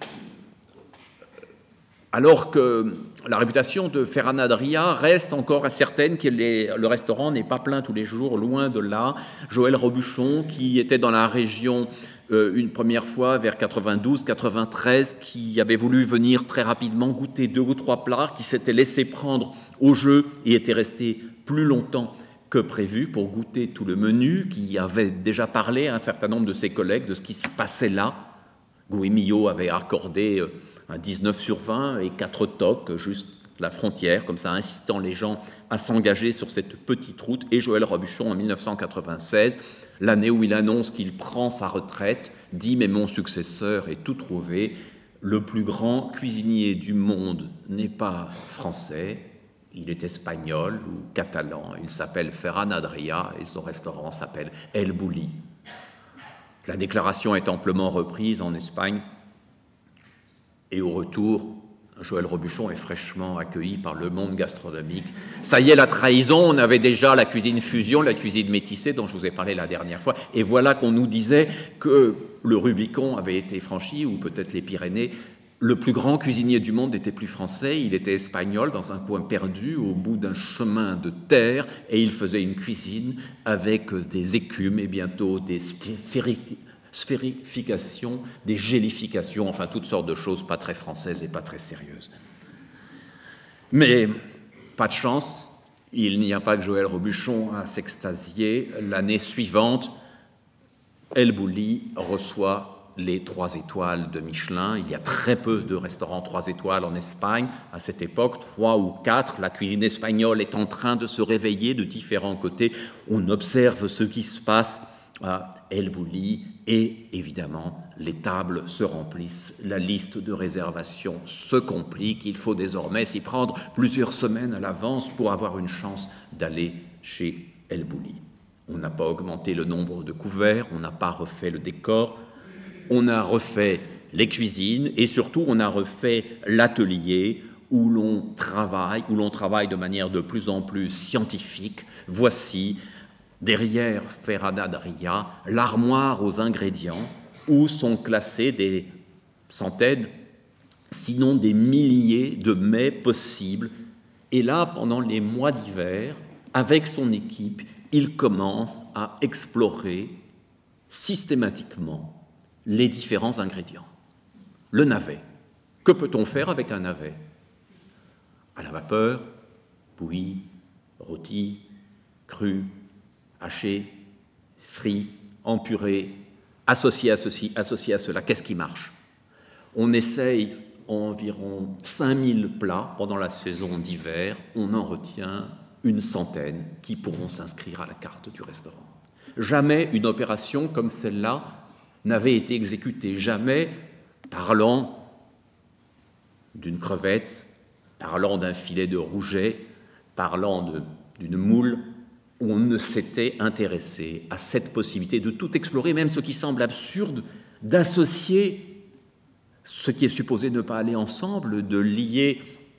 alors que la réputation de Ferran Adrià reste encore incertaine, que le restaurant n'est pas plein tous les jours, loin de là. Joël Robuchon, qui était dans la région une première fois vers 92-93, qui avait voulu venir très rapidement goûter 2 ou 3 plats, qui s'était laissé prendre au jeu et était resté plus longtemps que prévu pour goûter tout le menu, qui avait déjà parlé à un certain nombre de ses collègues de ce qui se passait là. Gouemillot avait accordé un 19 sur 20 et 4 toques, juste la frontière, comme ça, incitant les gens à s'engager sur cette petite route. Et Joël Robuchon, en 1996, l'année où il annonce qu'il prend sa retraite, dit « Mais mon successeur est tout trouvé, le plus grand cuisinier du monde n'est pas français, il est espagnol ou catalan, il s'appelle Ferran Adrià et son restaurant s'appelle El Bulli ». La déclaration est amplement reprise en Espagne. Et au retour, Joël Robuchon est fraîchement accueilli par le monde gastronomique. Ça y est, la trahison, on avait déjà la cuisine fusion, la cuisine métissée dont je vous ai parlé la dernière fois. Et voilà qu'on nous disait que le Rubicon avait été franchi, ou peut-être les Pyrénées. Le plus grand cuisinier du monde n'était plus français, il était espagnol dans un coin perdu au bout d'un chemin de terre, et il faisait une cuisine avec des écumes et bientôt des sphérifications, des gélifications, enfin toutes sortes de choses pas très françaises et pas très sérieuses. Mais pas de chance, il n'y a pas que Joël Robuchon à s'extasier. L'année suivante, El Bulli reçoit les 3 étoiles de Michelin. Il y a très peu de restaurants 3 étoiles en Espagne. À cette époque, 3 ou 4, la cuisine espagnole est en train de se réveiller de différents côtés. On observe ce qui se passe à El Bouli, et évidemment, les tables se remplissent, la liste de réservation se complique, il faut désormais s'y prendre plusieurs semaines à l'avance pour avoir une chance d'aller chez El Bouli. On n'a pas augmenté le nombre de couverts, on n'a pas refait le décor, on a refait les cuisines et surtout on a refait l'atelier où l'on travaille de manière de plus en plus scientifique. Voici, derrière Ferran Adrià, l'armoire aux ingrédients où sont classés des centaines, sinon des milliers de mets possibles. Et là, pendant les mois d'hiver, avec son équipe, il commence à explorer systématiquement les différents ingrédients. Le navet. Que peut-on faire avec un navet? À la vapeur, bouilli, rôti, cru, haché, frit, empuré, associé à ceci, associé à cela. Qu'est-ce qui marche? On essaye environ 5000 plats pendant la saison d'hiver. On en retient une centaine qui pourront s'inscrire à la carte du restaurant. Jamais une opération comme celle-là n'avait été exécutée. Jamais, parlant d'une crevette, parlant d'un filet de rouget, parlant d'une moule, on ne s'était intéressé à cette possibilité de tout explorer, même ce qui semble absurde, d'associer ce qui est supposé ne pas aller ensemble, de lier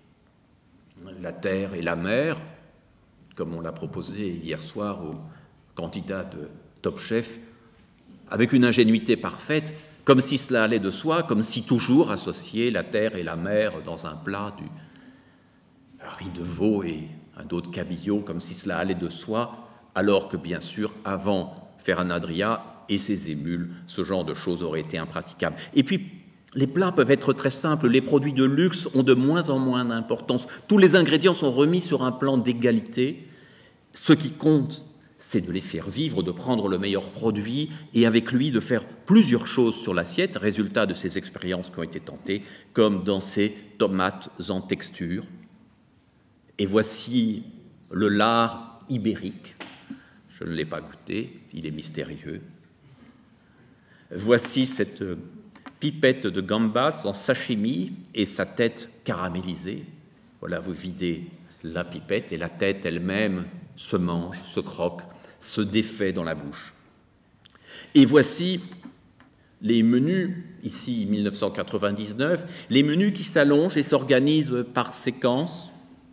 la terre et la mer, comme on l'a proposé hier soir au candidat de Top Chef, avec une ingénuité parfaite, comme si cela allait de soi, comme si toujours associer la terre et la mer dans un plat, du riz de veau et un dos de cabillaud, comme si cela allait de soi, alors que bien sûr, avant Ferran Adrià et ses émules, ce genre de choses aurait été impraticable. Et puis, les plats peuvent être très simples, les produits de luxe ont de moins en moins d'importance. Tous les ingrédients sont remis sur un plan d'égalité. Ce qui compte, c'est de les faire vivre, de prendre le meilleur produit et avec lui de faire plusieurs choses sur l'assiette, résultat de ces expériences qui ont été tentées, comme dans ces tomates en texture. Et voici le lard ibérique. Je ne l'ai pas goûté, il est mystérieux. Voici cette pipette de gambas en sashimi et sa tête caramélisée. Voilà, vous videz la pipette et la tête elle-même se mange, se croque, se défait dans la bouche. Et voici les menus, ici 1999, les menus qui s'allongent et s'organisent par séquence.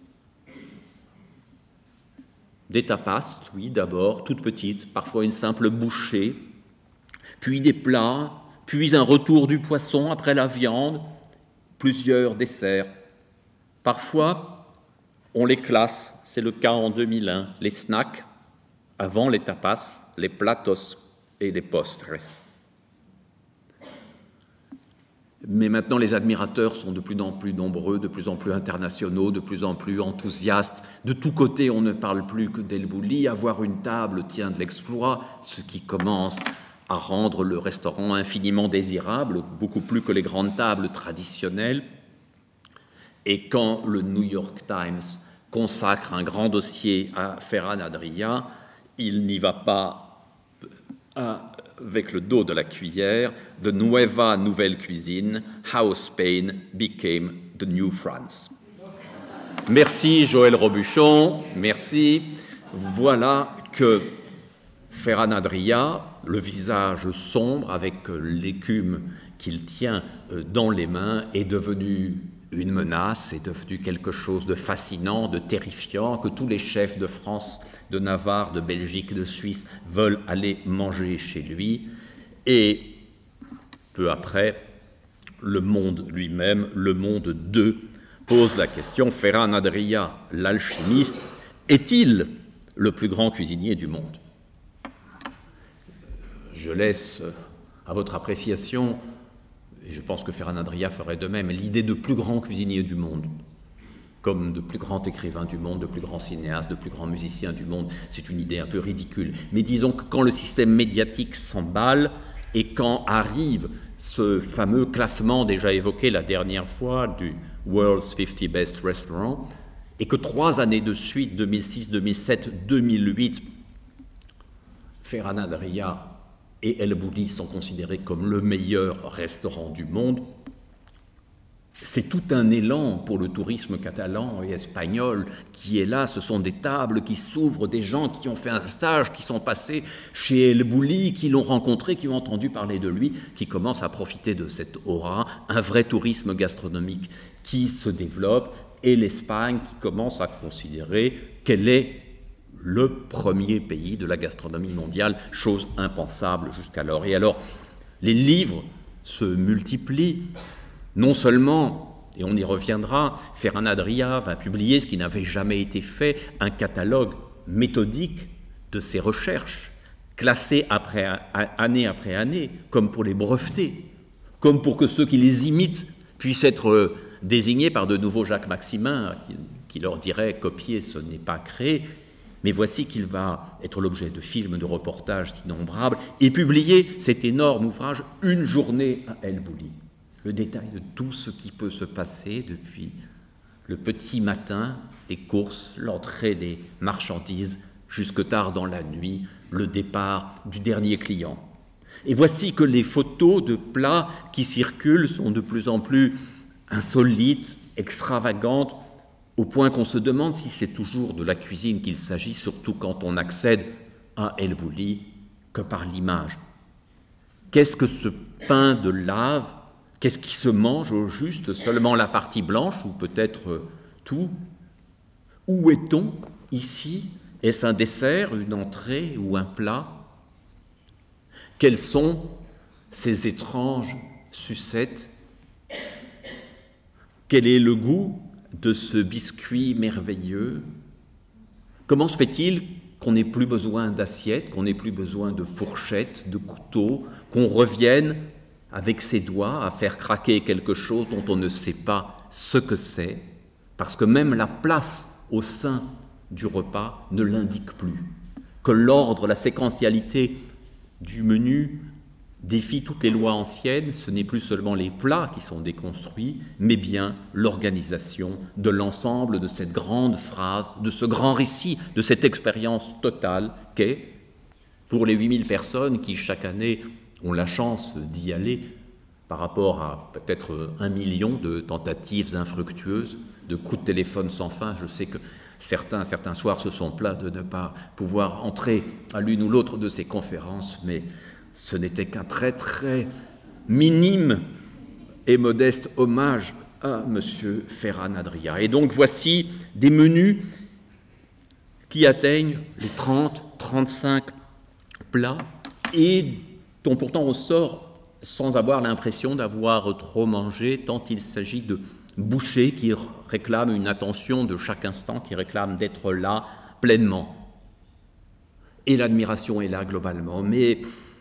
Des tapas, oui, d'abord, toutes petites, parfois une simple bouchée, puis des plats, puis un retour du poisson après la viande, plusieurs desserts. Parfois, on les classe, c'est le cas en 2001, les snacks, avant les tapas, les platos et les postres. Mais maintenant, les admirateurs sont de plus en plus nombreux, de plus en plus internationaux, de plus en plus enthousiastes. De tous côtés, on ne parle plus que d'El Bouli. Avoir une table tient de l'exploit, ce qui commence à rendre le restaurant infiniment désirable, beaucoup plus que les grandes tables traditionnelles. Et quand le New York Times consacre un grand dossier à Ferran Adrià, il n'y va pas avec le dos de la cuillère, de Nueva Nouvelle Cuisine, How Spain Became the New France. Merci Joël Robuchon, merci. Voilà que Ferran Adrià, le visage sombre avec l'écume qu'il tient dans les mains, est devenu une menace, est devenu quelque chose de fascinant, de terrifiant, que tous les chefs de France, de Navarre, de Belgique, de Suisse veulent aller manger chez lui. Et peu après, le monde lui-même, le monde 2, pose la question, Ferran Adrià, l'alchimiste, est-il le plus grand cuisinier du monde? Je laisse à votre appréciation, et je pense que Ferran Adrià ferait de même, l'idée de plus grand cuisinier du monde, comme de plus grand écrivain du monde, de plus grand cinéaste, de plus grand musicien du monde, c'est une idée un peu ridicule. Mais disons que quand le système médiatique s'emballe et quand arrive ce fameux classement déjà évoqué la dernière fois du World's 50 Best Restaurants, et que 3 années de suite, 2006, 2007, 2008, Ferran Adrià et El Bulli sont considérés comme le meilleur restaurant du monde, c'est tout un élan pour le tourisme catalan et espagnol qui est là. Ce sont des tables qui s'ouvrent, des gens qui ont fait un stage, qui sont passés chez El Bulli, qui l'ont rencontré, qui ont entendu parler de lui, qui commencent à profiter de cette aura, un vrai tourisme gastronomique qui se développe, et l'Espagne qui commence à considérer qu'elle est le premier pays de la gastronomie mondiale, chose impensable jusqu'alors. Et alors, les livres se multiplient. Non seulement, et on y reviendra, Ferran Adrià va publier, ce qui n'avait jamais été fait, un catalogue méthodique de ses recherches, classé année après année, comme pour les breveter, comme pour que ceux qui les imitent puissent être désignés par de nouveaux Jacques Maximin, qui leur dirait « copier, ce n'est pas créer ». Mais voici qu'il va être l'objet de films, de reportages innombrables, et publier cet énorme ouvrage « Une journée à El Bulli ». Le détail de tout ce qui peut se passer depuis le petit matin, les courses, l'entrée des marchandises, jusque tard dans la nuit, le départ du dernier client. Et voici que les photos de plats qui circulent sont de plus en plus insolites, extravagantes, au point qu'on se demande si c'est toujours de la cuisine qu'il s'agit, surtout quand on accède à El Bulli que par l'image. Qu'est-ce que ce pain de lave? Qu'est-ce qui se mange au juste? Seulement la partie blanche ou peut-être tout? Où est-on ici? Est-ce un dessert, une entrée ou un plat? Quelles sont ces étranges sucettes? Quel est le goût de ce biscuit merveilleux? Comment se fait-il qu'on n'ait plus besoin d'assiettes, qu'on n'ait plus besoin de fourchettes, de couteaux, qu'on revienne avec ses doigts à faire craquer quelque chose dont on ne sait pas ce que c'est, parce que même la place au sein du repas ne l'indique plus, que l'ordre, la séquentialité du menu défie toutes les lois anciennes. Ce n'est plus seulement les plats qui sont déconstruits, mais bien l'organisation de l'ensemble de cette grande phrase, de ce grand récit, de cette expérience totale qu'est, pour les 8000 personnes qui chaque année ont la chance d'y aller, par rapport à peut-être 1 million de tentatives infructueuses, de coups de téléphone sans fin. Je sais que certains soirs se sont plaints de ne pas pouvoir entrer à l'une ou l'autre de ces conférences, mais ce n'était qu'un très très minime et modeste hommage à M. Ferran Adrià. Et donc voici des menus qui atteignent les 30-35 plats et dont pourtant on sort sans avoir l'impression d'avoir trop mangé, tant il s'agit de bouchées qui réclament une attention de chaque instant, qui réclament d'être là pleinement. Et l'admiration est là globalement, mais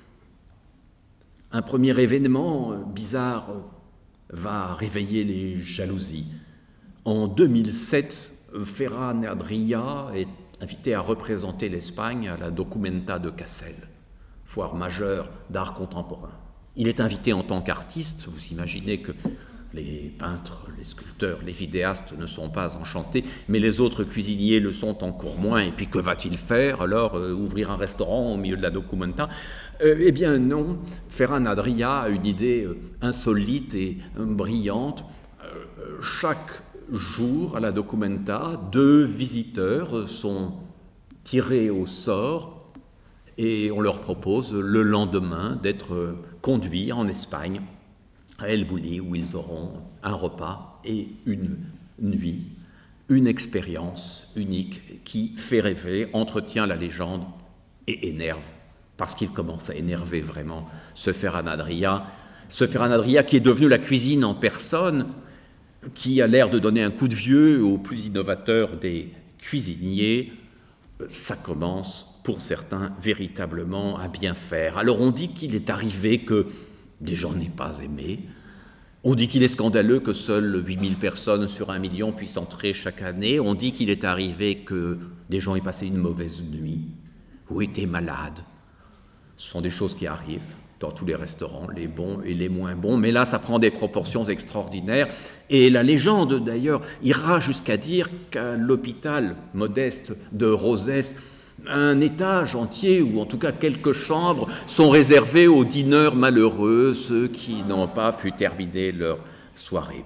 un premier événement bizarre va réveiller les jalousies. En 2007, Ferran Adrià est invité à représenter l'Espagne à la Documenta de Cassel, foire majeure d'art contemporain. Il est invité en tant qu'artiste. Vous imaginez que les peintres, les sculpteurs, les vidéastes ne sont pas enchantés, mais les autres cuisiniers le sont encore moins. Et puis que va-t-il faire alors? Ouvrir un restaurant au milieu de la Documenta? Eh bien non, Ferran Adrià a une idée insolite et brillante. Chaque jour à la Documenta, 2 visiteurs sont tirés au sort et on leur propose le lendemain d'être conduits en Espagne, à El Bulli, où ils auront un repas et une nuit, une expérience unique qui fait rêver, entretient la légende et énerve, parce qu'il commence à énerver vraiment ce Ferran Adrià qui est devenu la cuisine en personne, qui a l'air de donner un coup de vieux au plus innovateur des cuisiniers. Ça commence, pour certains, véritablement à bien faire. Alors on dit qu'il est arrivé que des gens n'aient pas aimé. On dit qu'il est scandaleux que seules 8000 personnes sur 1 million puissent entrer chaque année. On dit qu'il est arrivé que des gens aient passé une mauvaise nuit ou étaient malades. Ce sont des choses qui arrivent dans tous les restaurants, les bons et les moins bons. Mais là, ça prend des proportions extraordinaires. Et la légende, d'ailleurs, ira jusqu'à dire qu'à l'hôpital modeste de Rosès, un étage entier, ou en tout cas quelques chambres, sont réservées aux dîneurs malheureux, ceux qui n'ont pas pu terminer leur soirée.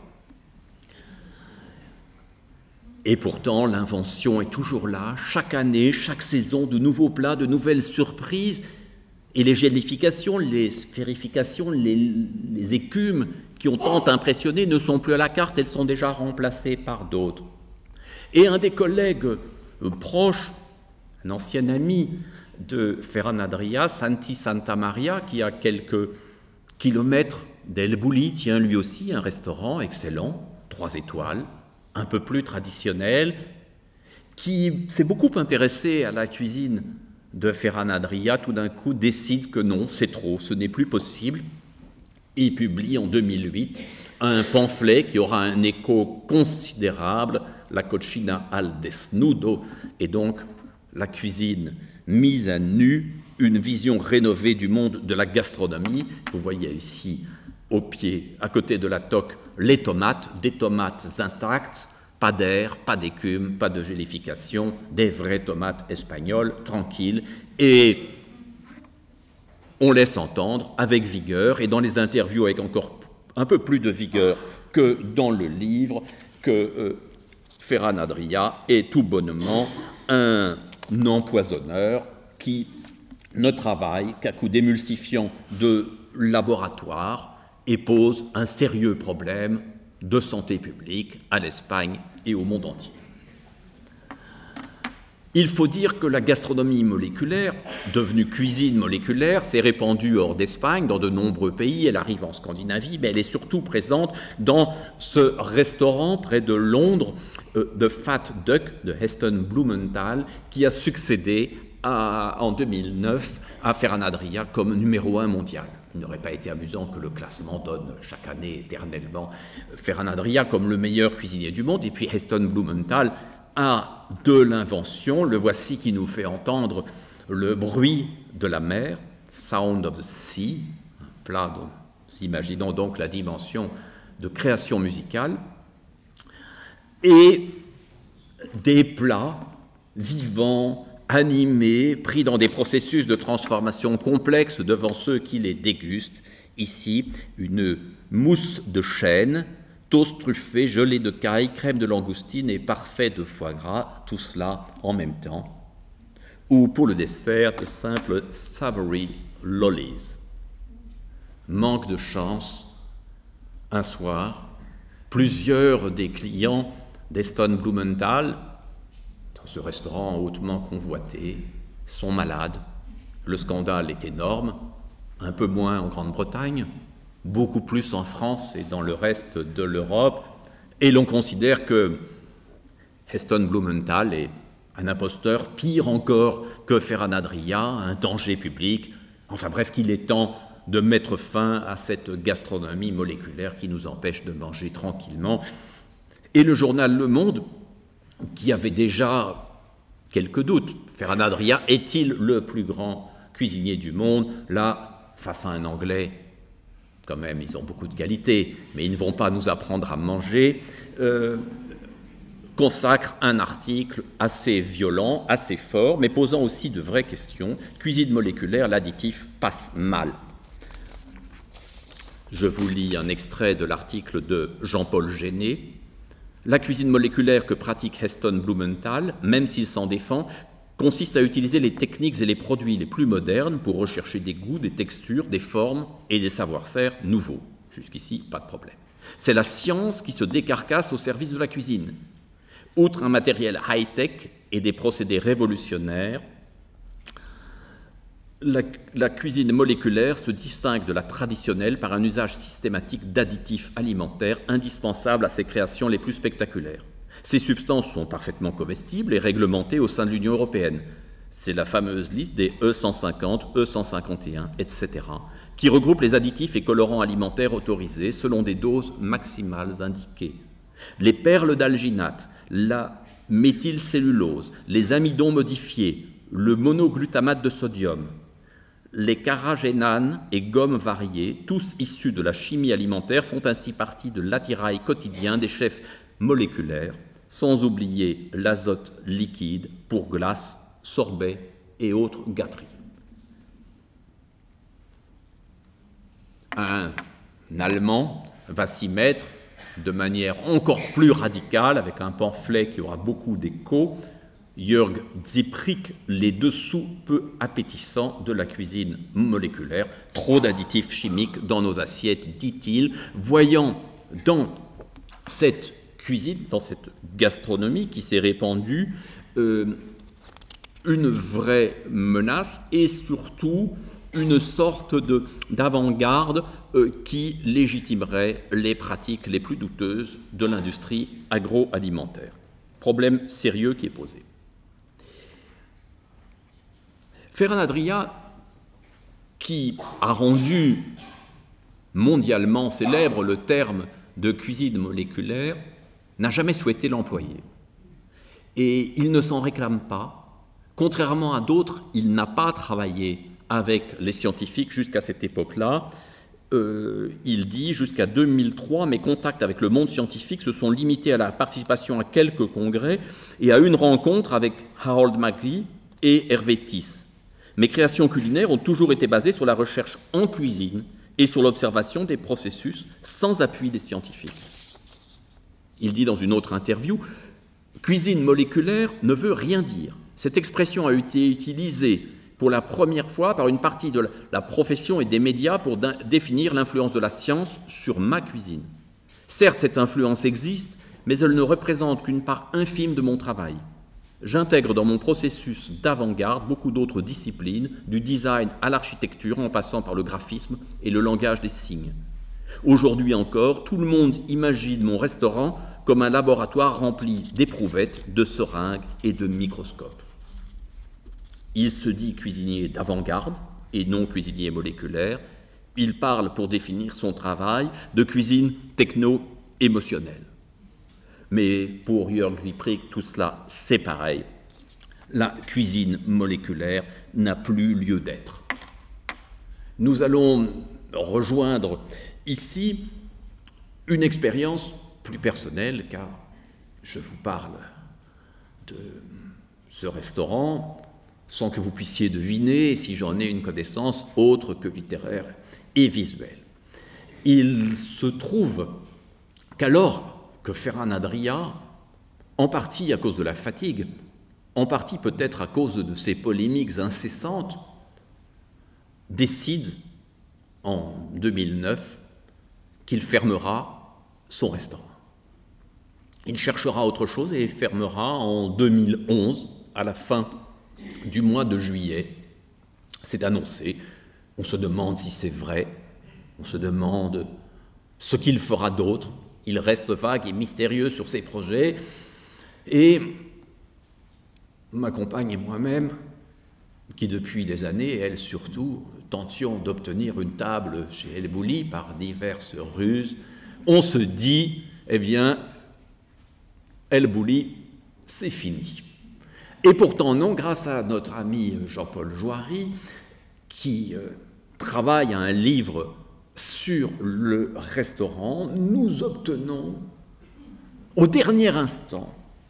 Et pourtant, l'invention est toujours là, chaque année, chaque saison, de nouveaux plats, de nouvelles surprises, et les gélifications, les sphérifications, les écumes qui ont tant impressionné ne sont plus à la carte, elles sont déjà remplacées par d'autres. Et un des collègues proches, un ancien ami de Ferran Adrià, Santi Santamaria, qui a quelques kilomètres d'El Bulli, tient lui aussi un restaurant excellent, 3 étoiles, un peu plus traditionnel, qui s'est beaucoup intéressé à la cuisine de Ferran Adrià, tout d'un coup décide que non, c'est trop, ce n'est plus possible. Il publie en 2008 un pamphlet qui aura un écho considérable, La Cocina al Desnudo, et donc la cuisine mise à nu, une vision rénovée du monde de la gastronomie. Vous voyez ici, au pied, à côté de la toque, les tomates, des tomates intactes, pas d'air, pas d'écume, pas de gélification, des vraies tomates espagnoles, tranquilles, et on laisse entendre avec vigueur, et dans les interviews avec encore un peu plus de vigueur que dans le livre, que Ferran Adrià est tout bonnement un empoisonneur qui ne travaille qu'à coups d'émulsifiants de laboratoire et pose un sérieux problème de santé publique à l'Espagne et au monde entier. Il faut dire que la gastronomie moléculaire, devenue cuisine moléculaire, s'est répandue hors d'Espagne, dans de nombreux pays. Elle arrive en Scandinavie, mais elle est surtout présente dans ce restaurant près de Londres, The Fat Duck de Heston Blumenthal, qui a succédé en 2009 à Ferran Adrià comme numéro 1 mondial. Il n'aurait pas été amusant que le classement donne chaque année éternellement Ferran Adrià comme le meilleur cuisinier du monde, et puis Heston Blumenthal a de l'invention, le voici qui nous fait entendre le bruit de la mer, Sound of the Sea, un plat dont nous imaginons donc la dimension de création musicale, et des plats vivants, animés, pris dans des processus de transformation complexes devant ceux qui les dégustent. Ici, une mousse de chêne, toast truffé, gelée de caille, crème de langoustine et parfait de foie gras, tout cela en même temps. Ou pour le dessert, de simples savory lollies. Manque de chance, un soir, plusieurs des clients d'Heston Blumenthal, dans ce restaurant hautement convoité, sont malades. Le scandale est énorme, un peu moins en Grande-Bretagne, beaucoup plus en France et dans le reste de l'Europe, et l'on considère que Heston Blumenthal est un imposteur, pire encore que Ferran Adrià, un danger public. Enfin bref, qu'il est temps de mettre fin à cette gastronomie moléculaire qui nous empêche de manger tranquillement. Et le journal Le Monde, qui avait déjà quelques doutes, Ferran Adrià est-il le plus grand cuisinier du monde? Là, face à un Anglais, quand même, ils ont beaucoup de qualités, mais ils ne vont pas nous apprendre à manger, consacre un article assez violent, assez fort, mais posant aussi de vraies questions. Cuisine moléculaire, l'additif passe mal. Je vous lis un extrait de l'article de Jean-Paul Géné. La cuisine moléculaire que pratique Heston Blumenthal, même s'il s'en défend, consiste à utiliser les techniques et les produits les plus modernes pour rechercher des goûts, des textures, des formes et des savoir-faire nouveaux. Jusqu'ici, pas de problème. C'est la science qui se décarcasse au service de la cuisine. Outre un matériel high-tech et des procédés révolutionnaires, la cuisine moléculaire se distingue de la traditionnelle par un usage systématique d'additifs alimentaires indispensables à ses créations les plus spectaculaires. Ces substances sont parfaitement comestibles et réglementées au sein de l'Union européenne. C'est la fameuse liste des E150, E151, etc., qui regroupe les additifs et colorants alimentaires autorisés selon des doses maximales indiquées. Les perles d'alginate, la méthylcellulose, les amidons modifiés, le monoglutamate de sodium, les carragénanes et gommes variées, tous issus de la chimie alimentaire, font ainsi partie de l'attirail quotidien des chefs moléculaires, sans oublier l'azote liquide pour glace sorbets et autres gâteries. Un Allemand va s'y mettre de manière encore plus radicale, avec un pamphlet qui aura beaucoup d'écho, Jörg Zipprick, les dessous peu appétissants de la cuisine moléculaire. Trop d'additifs chimiques dans nos assiettes, dit-il, voyant dans cette cuisine, dans cette gastronomie qui s'est répandue, une vraie menace et surtout une sorte d'avant-garde qui légitimerait les pratiques les plus douteuses de l'industrie agroalimentaire. Problème sérieux qui est posé. Ferran Adrià, qui a rendu mondialement célèbre le terme de cuisine moléculaire, n'a jamais souhaité l'employer. Et il ne s'en réclame pas. Contrairement à d'autres, il n'a pas travaillé avec les scientifiques jusqu'à cette époque-là. Il dit, jusqu'à 2003, mes contacts avec le monde scientifique se sont limités à la participation à quelques congrès et à une rencontre avec Harold Mackie et Hervé Tiss. Mes créations culinaires ont toujours été basées sur la recherche en cuisine et sur l'observation des processus sans appui des scientifiques. Il dit dans une autre interview, « Cuisine moléculaire ne veut rien dire. Cette expression a été utilisée pour la première fois par une partie de la profession et des médias pour définir l'influence de la science sur ma cuisine. Certes, cette influence existe, mais elle ne représente qu'une part infime de mon travail. J'intègre dans mon processus d'avant-garde beaucoup d'autres disciplines, du design à l'architecture, en passant par le graphisme et le langage des signes. Aujourd'hui encore, tout le monde imagine mon restaurant comme un laboratoire rempli d'éprouvettes, de seringues et de microscopes. » Il se dit cuisinier d'avant-garde et non cuisinier moléculaire. Il parle, pour définir son travail, de cuisine techno-émotionnelle. Mais pour Jörg Zipprick, tout cela, c'est pareil. La cuisine moléculaire n'a plus lieu d'être. Nous allons rejoindre ici une expérience plus personnelle, car je vous parle de ce restaurant sans que vous puissiez deviner si j'en ai une connaissance autre que littéraire et visuelle. Il se trouve qu'alors que Ferran Adrià, en partie à cause de la fatigue, en partie peut-être à cause de ses polémiques incessantes, décide en 2009 qu'il fermera son restaurant. Il cherchera autre chose et fermera en 2011, à la fin du mois de juillet. C'est annoncé. On se demande si c'est vrai. On se demande ce qu'il fera d'autre. Il reste vague et mystérieux sur ses projets. Et ma compagne et moi-même, qui depuis des années, elle surtout, tentions d'obtenir une table chez El Bulli par diverses ruses, on se dit, eh bien, El Bulli, c'est fini. Et pourtant non, grâce à notre ami Jean-Paul Joiry, qui travaille à un livre sur le restaurant, nous obtenons au dernier instant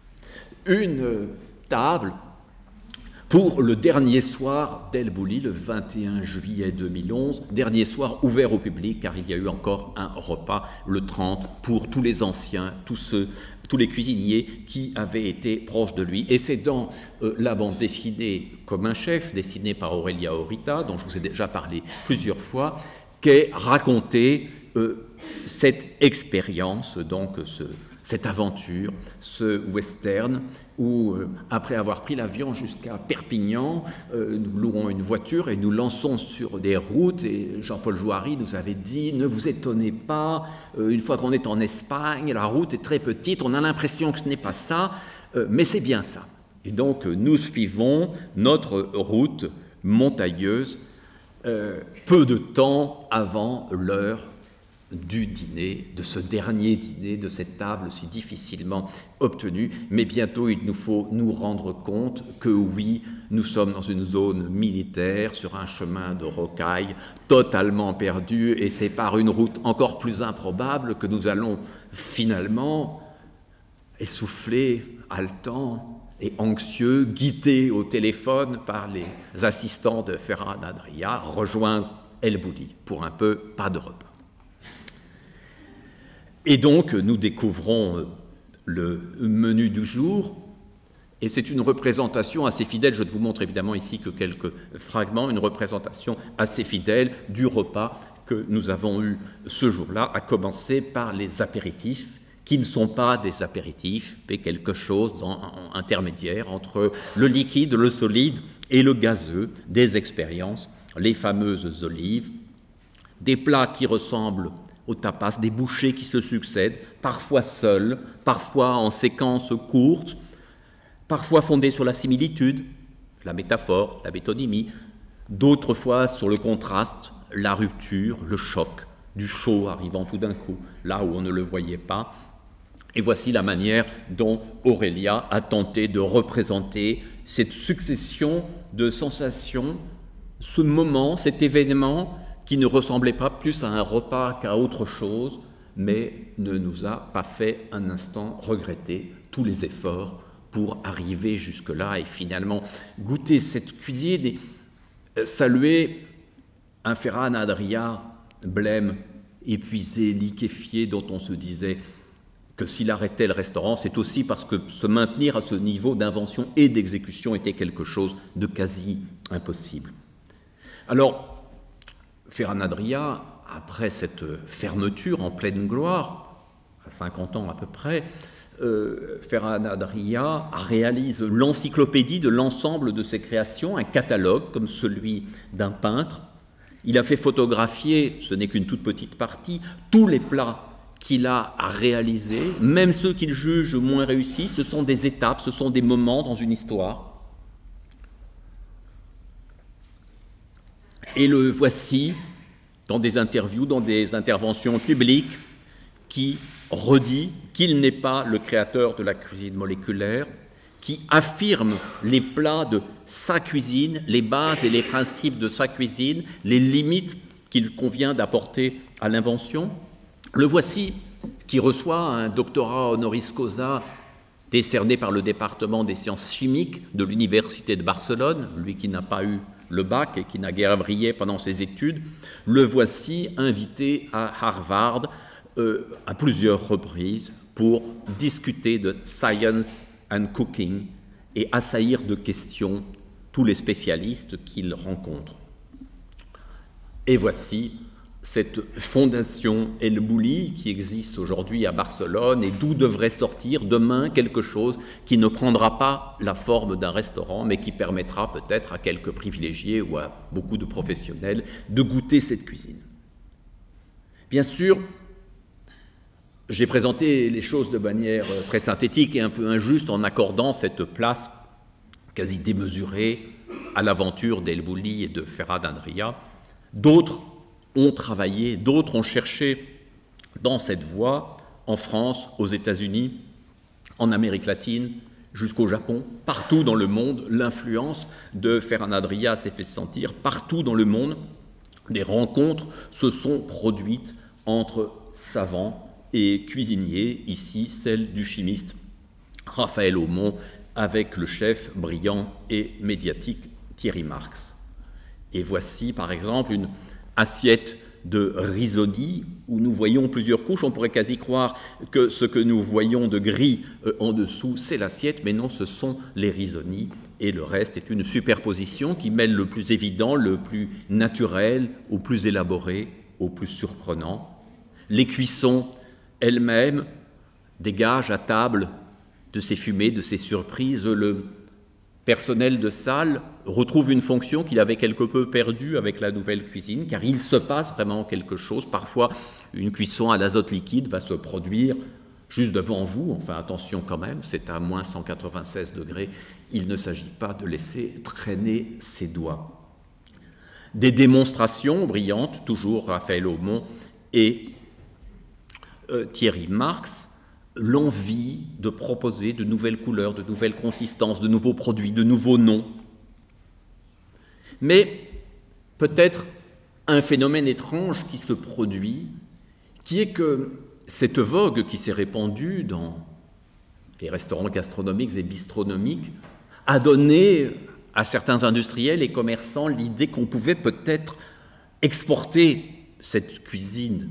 une table pour le dernier soir d'El Bulli, le 21 juillet 2011, dernier soir ouvert au public, car il y a eu encore un repas le 30 pour tous les anciens, tous les cuisiniers qui avaient été proches de lui. Et c'est dans la bande dessinée Comme un chef, dessinée par Aurelia Orita, dont je vous ai déjà parlé plusieurs fois, qu'est racontée cette expérience, donc cette aventure, ce western, où, après avoir pris l'avion jusqu'à Perpignan, nous louons une voiture et nous lançons sur des routes, et Jean-Paul Joiry nous avait dit « Ne vous étonnez pas, une fois qu'on est en Espagne, la route est très petite, on a l'impression que ce n'est pas ça, mais c'est bien ça. » Et donc nous suivons notre route montagneuse peu de temps avant l'heure du dîner, de ce dernier dîner, de cette table si difficilement obtenue, mais bientôt il nous faut nous rendre compte que oui, nous sommes dans une zone militaire, sur un chemin de rocailles, totalement perdu, et c'est par une route encore plus improbable que nous allons finalement, essoufflés, haletants, et anxieux, guidé au téléphone par les assistants de Ferran Adria, rejoindre El Bulli pour un peu pas de repas. Et donc, nous découvrons le menu du jour, et c'est une représentation assez fidèle, je ne vous montre évidemment ici que quelques fragments, une représentation assez fidèle du repas que nous avons eu ce jour-là, à commencer par les apéritifs, qui ne sont pas des apéritifs, mais quelque chose intermédiaire entre le liquide, le solide et le gazeux, des expériences, les fameuses olives, des plats qui ressemblent aux tapas, des bouchées qui se succèdent, parfois seuls, parfois en séquences courtes, parfois fondées sur la similitude, la métaphore, la métonymie, d'autres fois sur le contraste, la rupture, le choc, du chaud arrivant tout d'un coup, là où on ne le voyait pas. Et voici la manière dont Aurélia a tenté de représenter cette succession de sensations, ce moment, cet événement qui ne ressemblait pas plus à un repas qu'à autre chose, mais ne nous a pas fait un instant regretter tous les efforts pour arriver jusque-là et finalement goûter cette cuisine et saluer un Ferran Adria blême, épuisé, liquéfié, dont on se disait que s'il arrêtait le restaurant, c'est aussi parce que se maintenir à ce niveau d'invention et d'exécution était quelque chose de quasi impossible. Alors, Ferran Adria, après cette fermeture en pleine gloire, à 50 ans à peu près, Ferran Adria réalise l'encyclopédie de l'ensemble de ses créations, un catalogue comme celui d'un peintre. Il a fait photographier, ce n'est qu'une toute petite partie, tous les plats qu'il a réalisés, même ceux qu'il juge moins réussis. Ce sont des étapes, ce sont des moments dans une histoire. Et le voici dans des interviews, dans des interventions publiques, qui redit qu'il n'est pas le créateur de la cuisine moléculaire, qui affirme les plats de sa cuisine, les bases et les principes de sa cuisine, les limites qu'il convient d'apporter à l'invention. Le voici qui reçoit un doctorat honoris causa décerné par le département des sciences chimiques de l'Université de Barcelone, lui qui n'a pas eu le bac et qui n'a guère brillé pendant ses études. Le voici invité à Harvard à plusieurs reprises pour discuter de science and cooking et assaillir de questions tous les spécialistes qu'il rencontre. Et voici cette fondation El Bulli qui existe aujourd'hui à Barcelone et d'où devrait sortir demain quelque chose qui ne prendra pas la forme d'un restaurant, mais qui permettra peut-être à quelques privilégiés ou à beaucoup de professionnels de goûter cette cuisine. Bien sûr, j'ai présenté les choses de manière très synthétique et un peu injuste en accordant cette place quasi démesurée à l'aventure d'El Bulli et de Ferran Adria. D'autres ont travaillé, d'autres ont cherché dans cette voie, en France, aux États-Unis, en Amérique latine, jusqu'au Japon. Partout dans le monde, l'influence de Ferran Adria s'est fait sentir. Partout dans le monde, des rencontres se sont produites entre savants et cuisiniers, ici celle du chimiste Raphaël Aumont avec le chef brillant et médiatique Thierry Marx. Et voici par exemple une assiette de risotto où nous voyons plusieurs couches. On pourrait quasi croire que ce que nous voyons de gris en dessous, c'est l'assiette, mais non, ce sont les risottos et le reste est une superposition qui mêle le plus évident, le plus naturel, au plus élaboré, au plus surprenant. Les cuissons elles-mêmes dégagent à table de ces fumées, de ces surprises. Le personnel de salle retrouve une fonction qu'il avait quelque peu perdue avec la nouvelle cuisine, car il se passe vraiment quelque chose. Parfois, une cuisson à l'azote liquide va se produire juste devant vous. Enfin, attention quand même, c'est à moins 196 degrés. Il ne s'agit pas de laisser traîner ses doigts. Des démonstrations brillantes, toujours Raphaël Aumont et Thierry Marx, l'envie de proposer de nouvelles couleurs, de nouvelles consistances, de nouveaux produits, de nouveaux noms. Mais peut-être un phénomène étrange qui se produit, qui est que cette vogue qui s'est répandue dans les restaurants gastronomiques et bistronomiques, a donné à certains industriels et commerçants l'idée qu'on pouvait peut-être exporter cette cuisine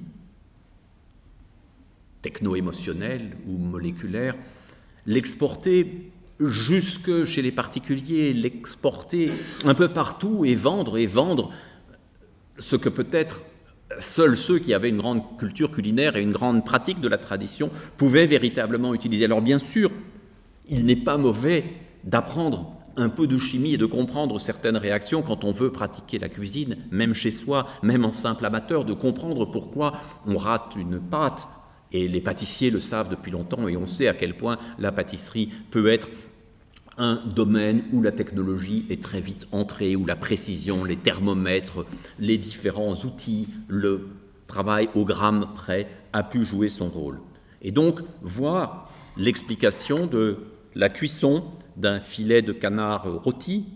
techno-émotionnelle ou moléculaire, l'exporter jusque chez les particuliers, l'exporter un peu partout et vendre ce que peut-être seuls ceux qui avaient une grande culture culinaire et une grande pratique de la tradition pouvaient véritablement utiliser. Alors bien sûr, il n'est pas mauvais d'apprendre un peu de chimie et de comprendre certaines réactions quand on veut pratiquer la cuisine, même chez soi, même en simple amateur, de comprendre pourquoi on rate une pâte. Et les pâtissiers le savent depuis longtemps et on sait à quel point la pâtisserie peut être un domaine où la technologie est très vite entrée, où la précision, les thermomètres, les différents outils, le travail au gramme près a pu jouer son rôle. Et donc, voir l'explication de la cuisson d'un filet de canard rôti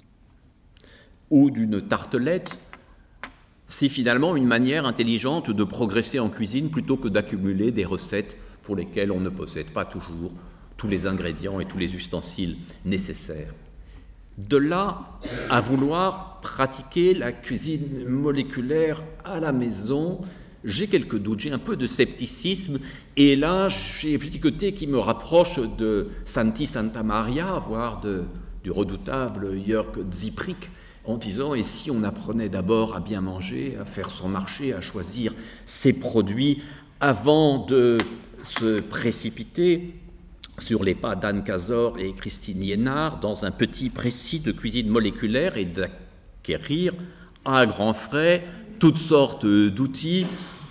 ou d'une tartelette, c'est finalement une manière intelligente de progresser en cuisine plutôt que d'accumuler des recettes pour lesquelles on ne possède pas toujours tous les ingrédients et tous les ustensiles nécessaires. De là à vouloir pratiquer la cuisine moléculaire à la maison, j'ai quelques doutes, j'ai un peu de scepticisme, et là j'ai un petit côté qui me rapproche de Santi Santamaria, voire du redoutable Jörg Ziprik, en disant « et si on apprenait d'abord à bien manger, à faire son marché, à choisir ses produits, avant de se précipiter » sur les pas d'Anne Cazor et Christine Liénard dans un petit précis de cuisine moléculaire et d'acquérir à grands frais toutes sortes d'outils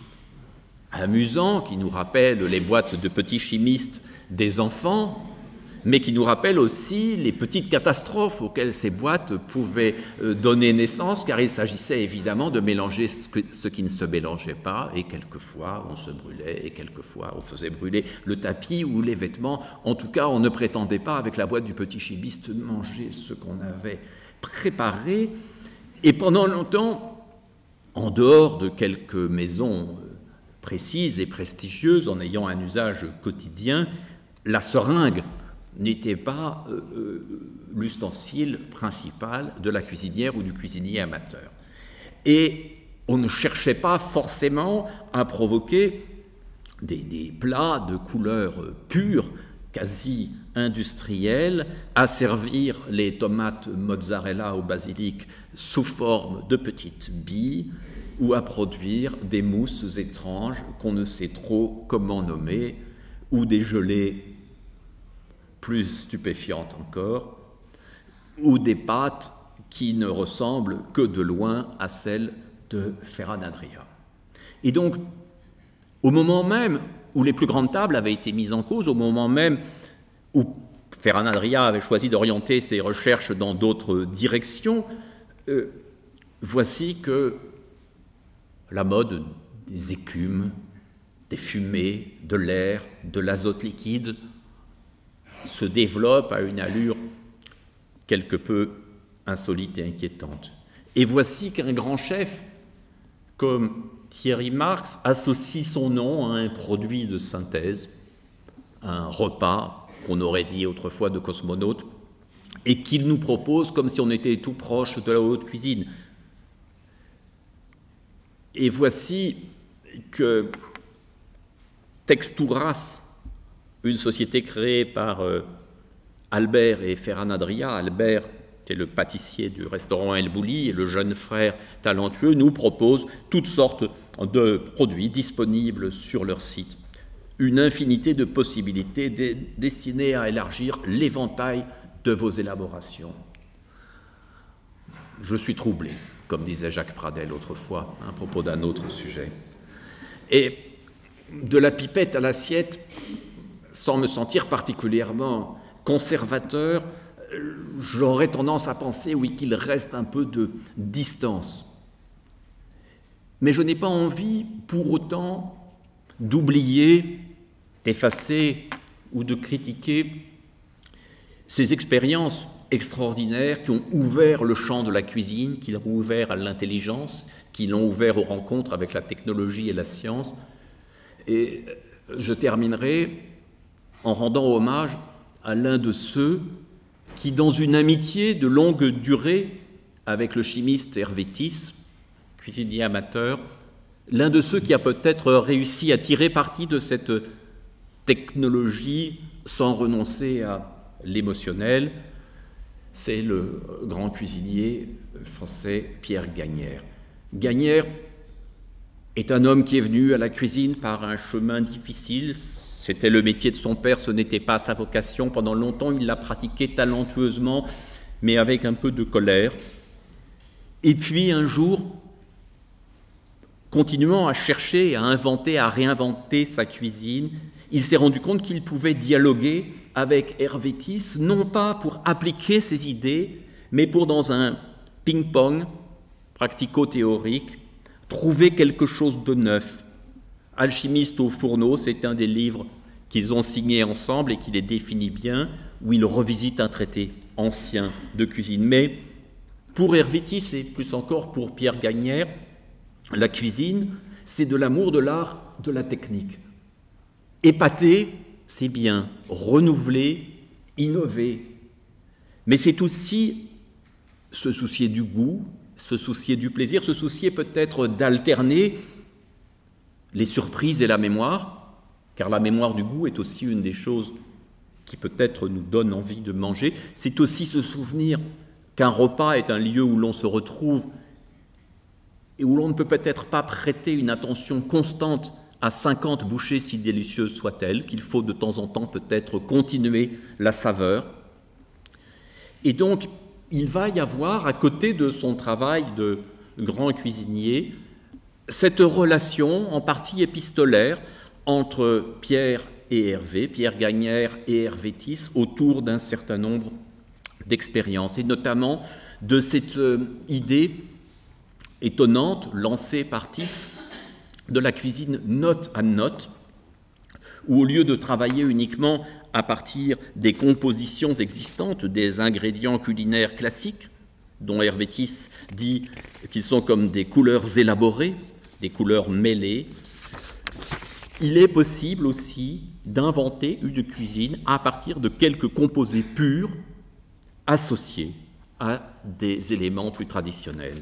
amusants qui nous rappellent les boîtes de petits chimistes des enfants, mais qui nous rappellent aussi les petites catastrophes auxquelles ces boîtes pouvaient donner naissance, car il s'agissait évidemment de mélanger ce qui ne se mélangeait pas, et quelquefois on se brûlait, et quelquefois on faisait brûler le tapis ou les vêtements. En tout cas, on ne prétendait pas, avec la boîte du petit chimiste, manger ce qu'on avait préparé. Et pendant longtemps, en dehors de quelques maisons précises et prestigieuses, en ayant un usage quotidien, la seringue n'était pas l'ustensile principal de la cuisinière ou du cuisinier amateur. Et on ne cherchait pas forcément à provoquer des plats de couleur pure, quasi industrielle, à servir les tomates mozzarella au basilic sous forme de petites billes, ou à produire des mousses étranges qu'on ne sait trop comment nommer, ou des gelées plus stupéfiantes encore, ou des pâtes qui ne ressemblent que de loin à celles de Ferran Adrià. Et donc, au moment même où les plus grandes tables avaient été mises en cause, au moment même où Ferran Adrià avait choisi d'orienter ses recherches dans d'autres directions, voici que la mode des écumes, des fumées, de l'air, de l'azote liquide se développe à une allure quelque peu insolite et inquiétante. Et voici qu'un grand chef comme Thierry Marx associe son nom à un produit de synthèse, un repas qu'on aurait dit autrefois de cosmonaute, et qu'il nous propose comme si on était tout proche de la haute cuisine. Et voici que Texturas, une société créée par Albert et Ferran Adrià, Albert était le pâtissier du restaurant El Bulli et le jeune frère talentueux, nous propose toutes sortes de produits disponibles sur leur site. Une infinité de possibilités destinées à élargir l'éventail de vos élaborations. Je suis troublé, comme disait Jacques Pradel autrefois, à propos d'un autre sujet. Et de la pipette à l'assiette, sans me sentir particulièrement conservateur, j'aurais tendance à penser, oui, qu'il reste un peu de distance. Mais je n'ai pas envie, pour autant, d'oublier, d'effacer ou de critiquer ces expériences extraordinaires qui ont ouvert le champ de la cuisine, qui l'ont ouvert à l'intelligence, qui l'ont ouvert aux rencontres avec la technologie et la science. Et je terminerai en rendant hommage à l'un de ceux qui, dans une amitié de longue durée avec le chimiste Hervé Tisse, cuisinier amateur, l'un de ceux qui a peut-être réussi à tirer parti de cette technologie sans renoncer à l'émotionnel, c'est le grand cuisinier français Pierre Gagnaire. Gagnaire est un homme qui est venu à la cuisine par un chemin difficile. C'était le métier de son père, ce n'était pas sa vocation. Pendant longtemps, il l'a pratiqué talentueusement, mais avec un peu de colère. Et puis un jour, continuant à chercher, à inventer, à réinventer sa cuisine, il s'est rendu compte qu'il pouvait dialoguer avec Hervé Tisse, non pas pour appliquer ses idées, mais pour, dans un ping-pong pratico-théorique, trouver quelque chose de neuf. Alchimiste au fourneau, c'est un des livres qu'ils ont signé ensemble et qui les définit bien, où il revisite un traité ancien de cuisine. Mais pour Hervé Tisse et plus encore pour Pierre Gagnaire, la cuisine, c'est de l'amour de l'art, de la technique. Épater, c'est bien. Renouveler, innover. Mais c'est aussi se soucier du goût, se soucier du plaisir, se soucier peut-être d'alterner les surprises et la mémoire, car la mémoire du goût est aussi une des choses qui peut-être nous donne envie de manger. C'est aussi se souvenir qu'un repas est un lieu où l'on se retrouve et où l'on ne peut peut-être pas prêter une attention constante à 50 bouchées si délicieuses soient-elles, qu'il faut de temps en temps peut-être continuer la saveur. Et donc, il va y avoir, à côté de son travail de grand cuisinier, cette relation en partie épistolaire entre Pierre et Hervé, Pierre Gagnaire et Hervé Tisse, autour d'un certain nombre d'expériences, et notamment de cette idée étonnante, lancée par Tisse, de la cuisine note à note, où au lieu de travailler uniquement à partir des compositions existantes, des ingrédients culinaires classiques, dont Hervé Tisse dit qu'ils sont comme des couleurs élaborées, des couleurs mêlées, il est possible aussi d'inventer une cuisine à partir de quelques composés purs associés à des éléments plus traditionnels.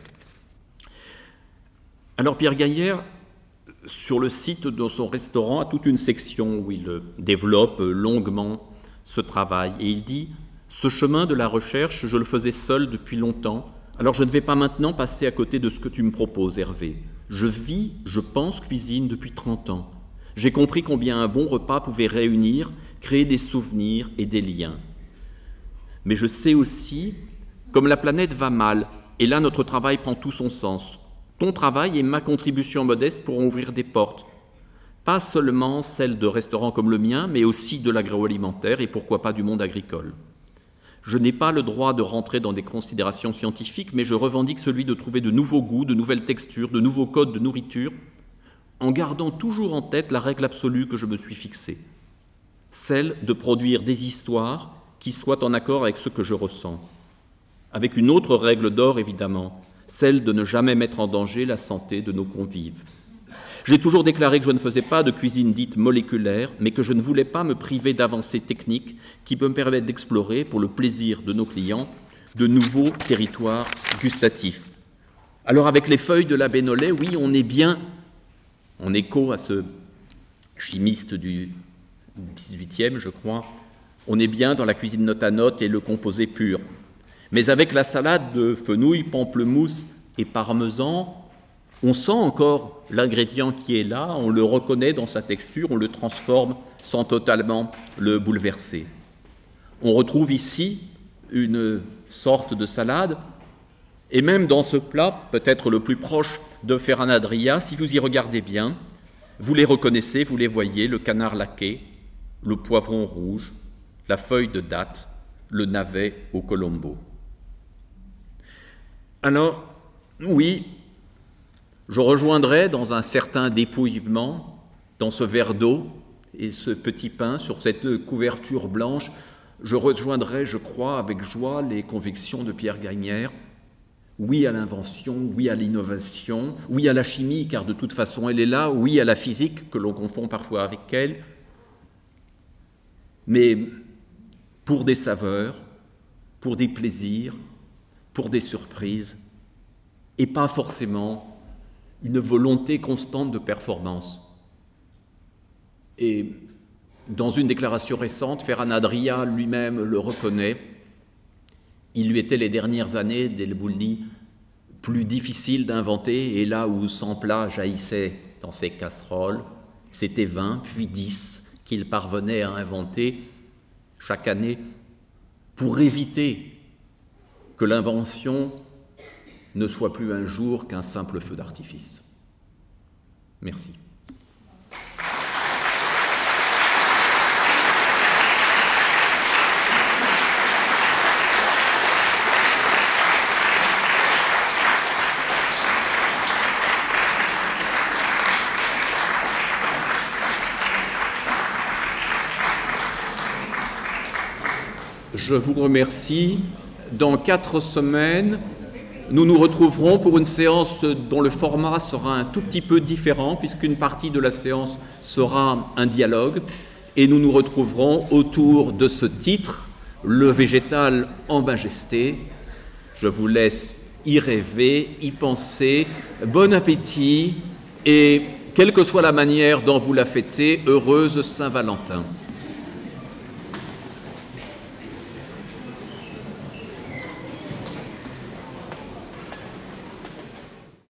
Alors Pierre Gagnaire, sur le site de son restaurant, a toute une section où il développe longuement ce travail. Et il dit « Ce chemin de la recherche, je le faisais seul depuis longtemps, alors je ne vais pas maintenant passer à côté de ce que tu me proposes, Hervé. Je vis, je pense cuisine depuis 30 ans. J'ai compris combien un bon repas pouvait réunir, créer des souvenirs et des liens. Mais je sais aussi, comme la planète va mal, et là notre travail prend tout son sens. Ton travail et ma contribution modeste pourront ouvrir des portes, pas seulement celles de restaurants comme le mien, mais aussi de l'agroalimentaire et pourquoi pas du monde agricole. Je n'ai pas le droit de rentrer dans des considérations scientifiques, mais je revendique celui de trouver de nouveaux goûts, de nouvelles textures, de nouveaux codes de nourriture, en gardant toujours en tête la règle absolue que je me suis fixée, celle de produire des histoires qui soient en accord avec ce que je ressens, avec une autre règle d'or évidemment, celle de ne jamais mettre en danger la santé de nos convives. J'ai toujours déclaré que je ne faisais pas de cuisine dite moléculaire, mais que je ne voulais pas me priver d'avancées techniques qui me permettent d'explorer, pour le plaisir de nos clients, de nouveaux territoires gustatifs. Alors avec les feuilles de la Bénollet, oui, on est bien, en écho à ce chimiste du 18e, je crois, on est bien dans la cuisine note à note et le composé pur. Mais avec la salade de fenouil, pamplemousse et parmesan, on sent encore l'ingrédient qui est là, on le reconnaît dans sa texture, on le transforme sans totalement le bouleverser. On retrouve ici une sorte de salade, et même dans ce plat, peut-être le plus proche de Ferran Adrià, si vous y regardez bien, vous les reconnaissez, vous les voyez, le canard laqué, le poivron rouge, la feuille de date, le navet au colombo. Alors, oui, je rejoindrai dans un certain dépouillement, dans ce verre d'eau et ce petit pain sur cette couverture blanche, je rejoindrai, je crois, avec joie les convictions de Pierre Gagnaire. Oui à l'invention, oui à l'innovation, oui à la chimie, car de toute façon elle est là, oui à la physique, que l'on confond parfois avec elle. mais pour des saveurs, pour des plaisirs, pour des surprises, et pas forcément une volonté constante de performance. Et dans une déclaration récente, Ferran Adrià lui-même le reconnaît, il lui était les dernières années d'El Bulli plus difficile d'inventer, et là où 100 plats jaillissaient dans ses casseroles, c'était 20 puis 10 qu'il parvenait à inventer chaque année pour éviter que l'invention ne soit plus un jour qu'un simple feu d'artifice. Merci. Je vous remercie. Dans 4 semaines, nous nous retrouverons pour une séance dont le format sera un tout petit peu différent, puisqu'une partie de la séance sera un dialogue, et nous nous retrouverons autour de ce titre, Le végétal en majesté. Je vous laisse y rêver, y penser. Bon appétit, et quelle que soit la manière dont vous la fêtez, heureuse Saint-Valentin.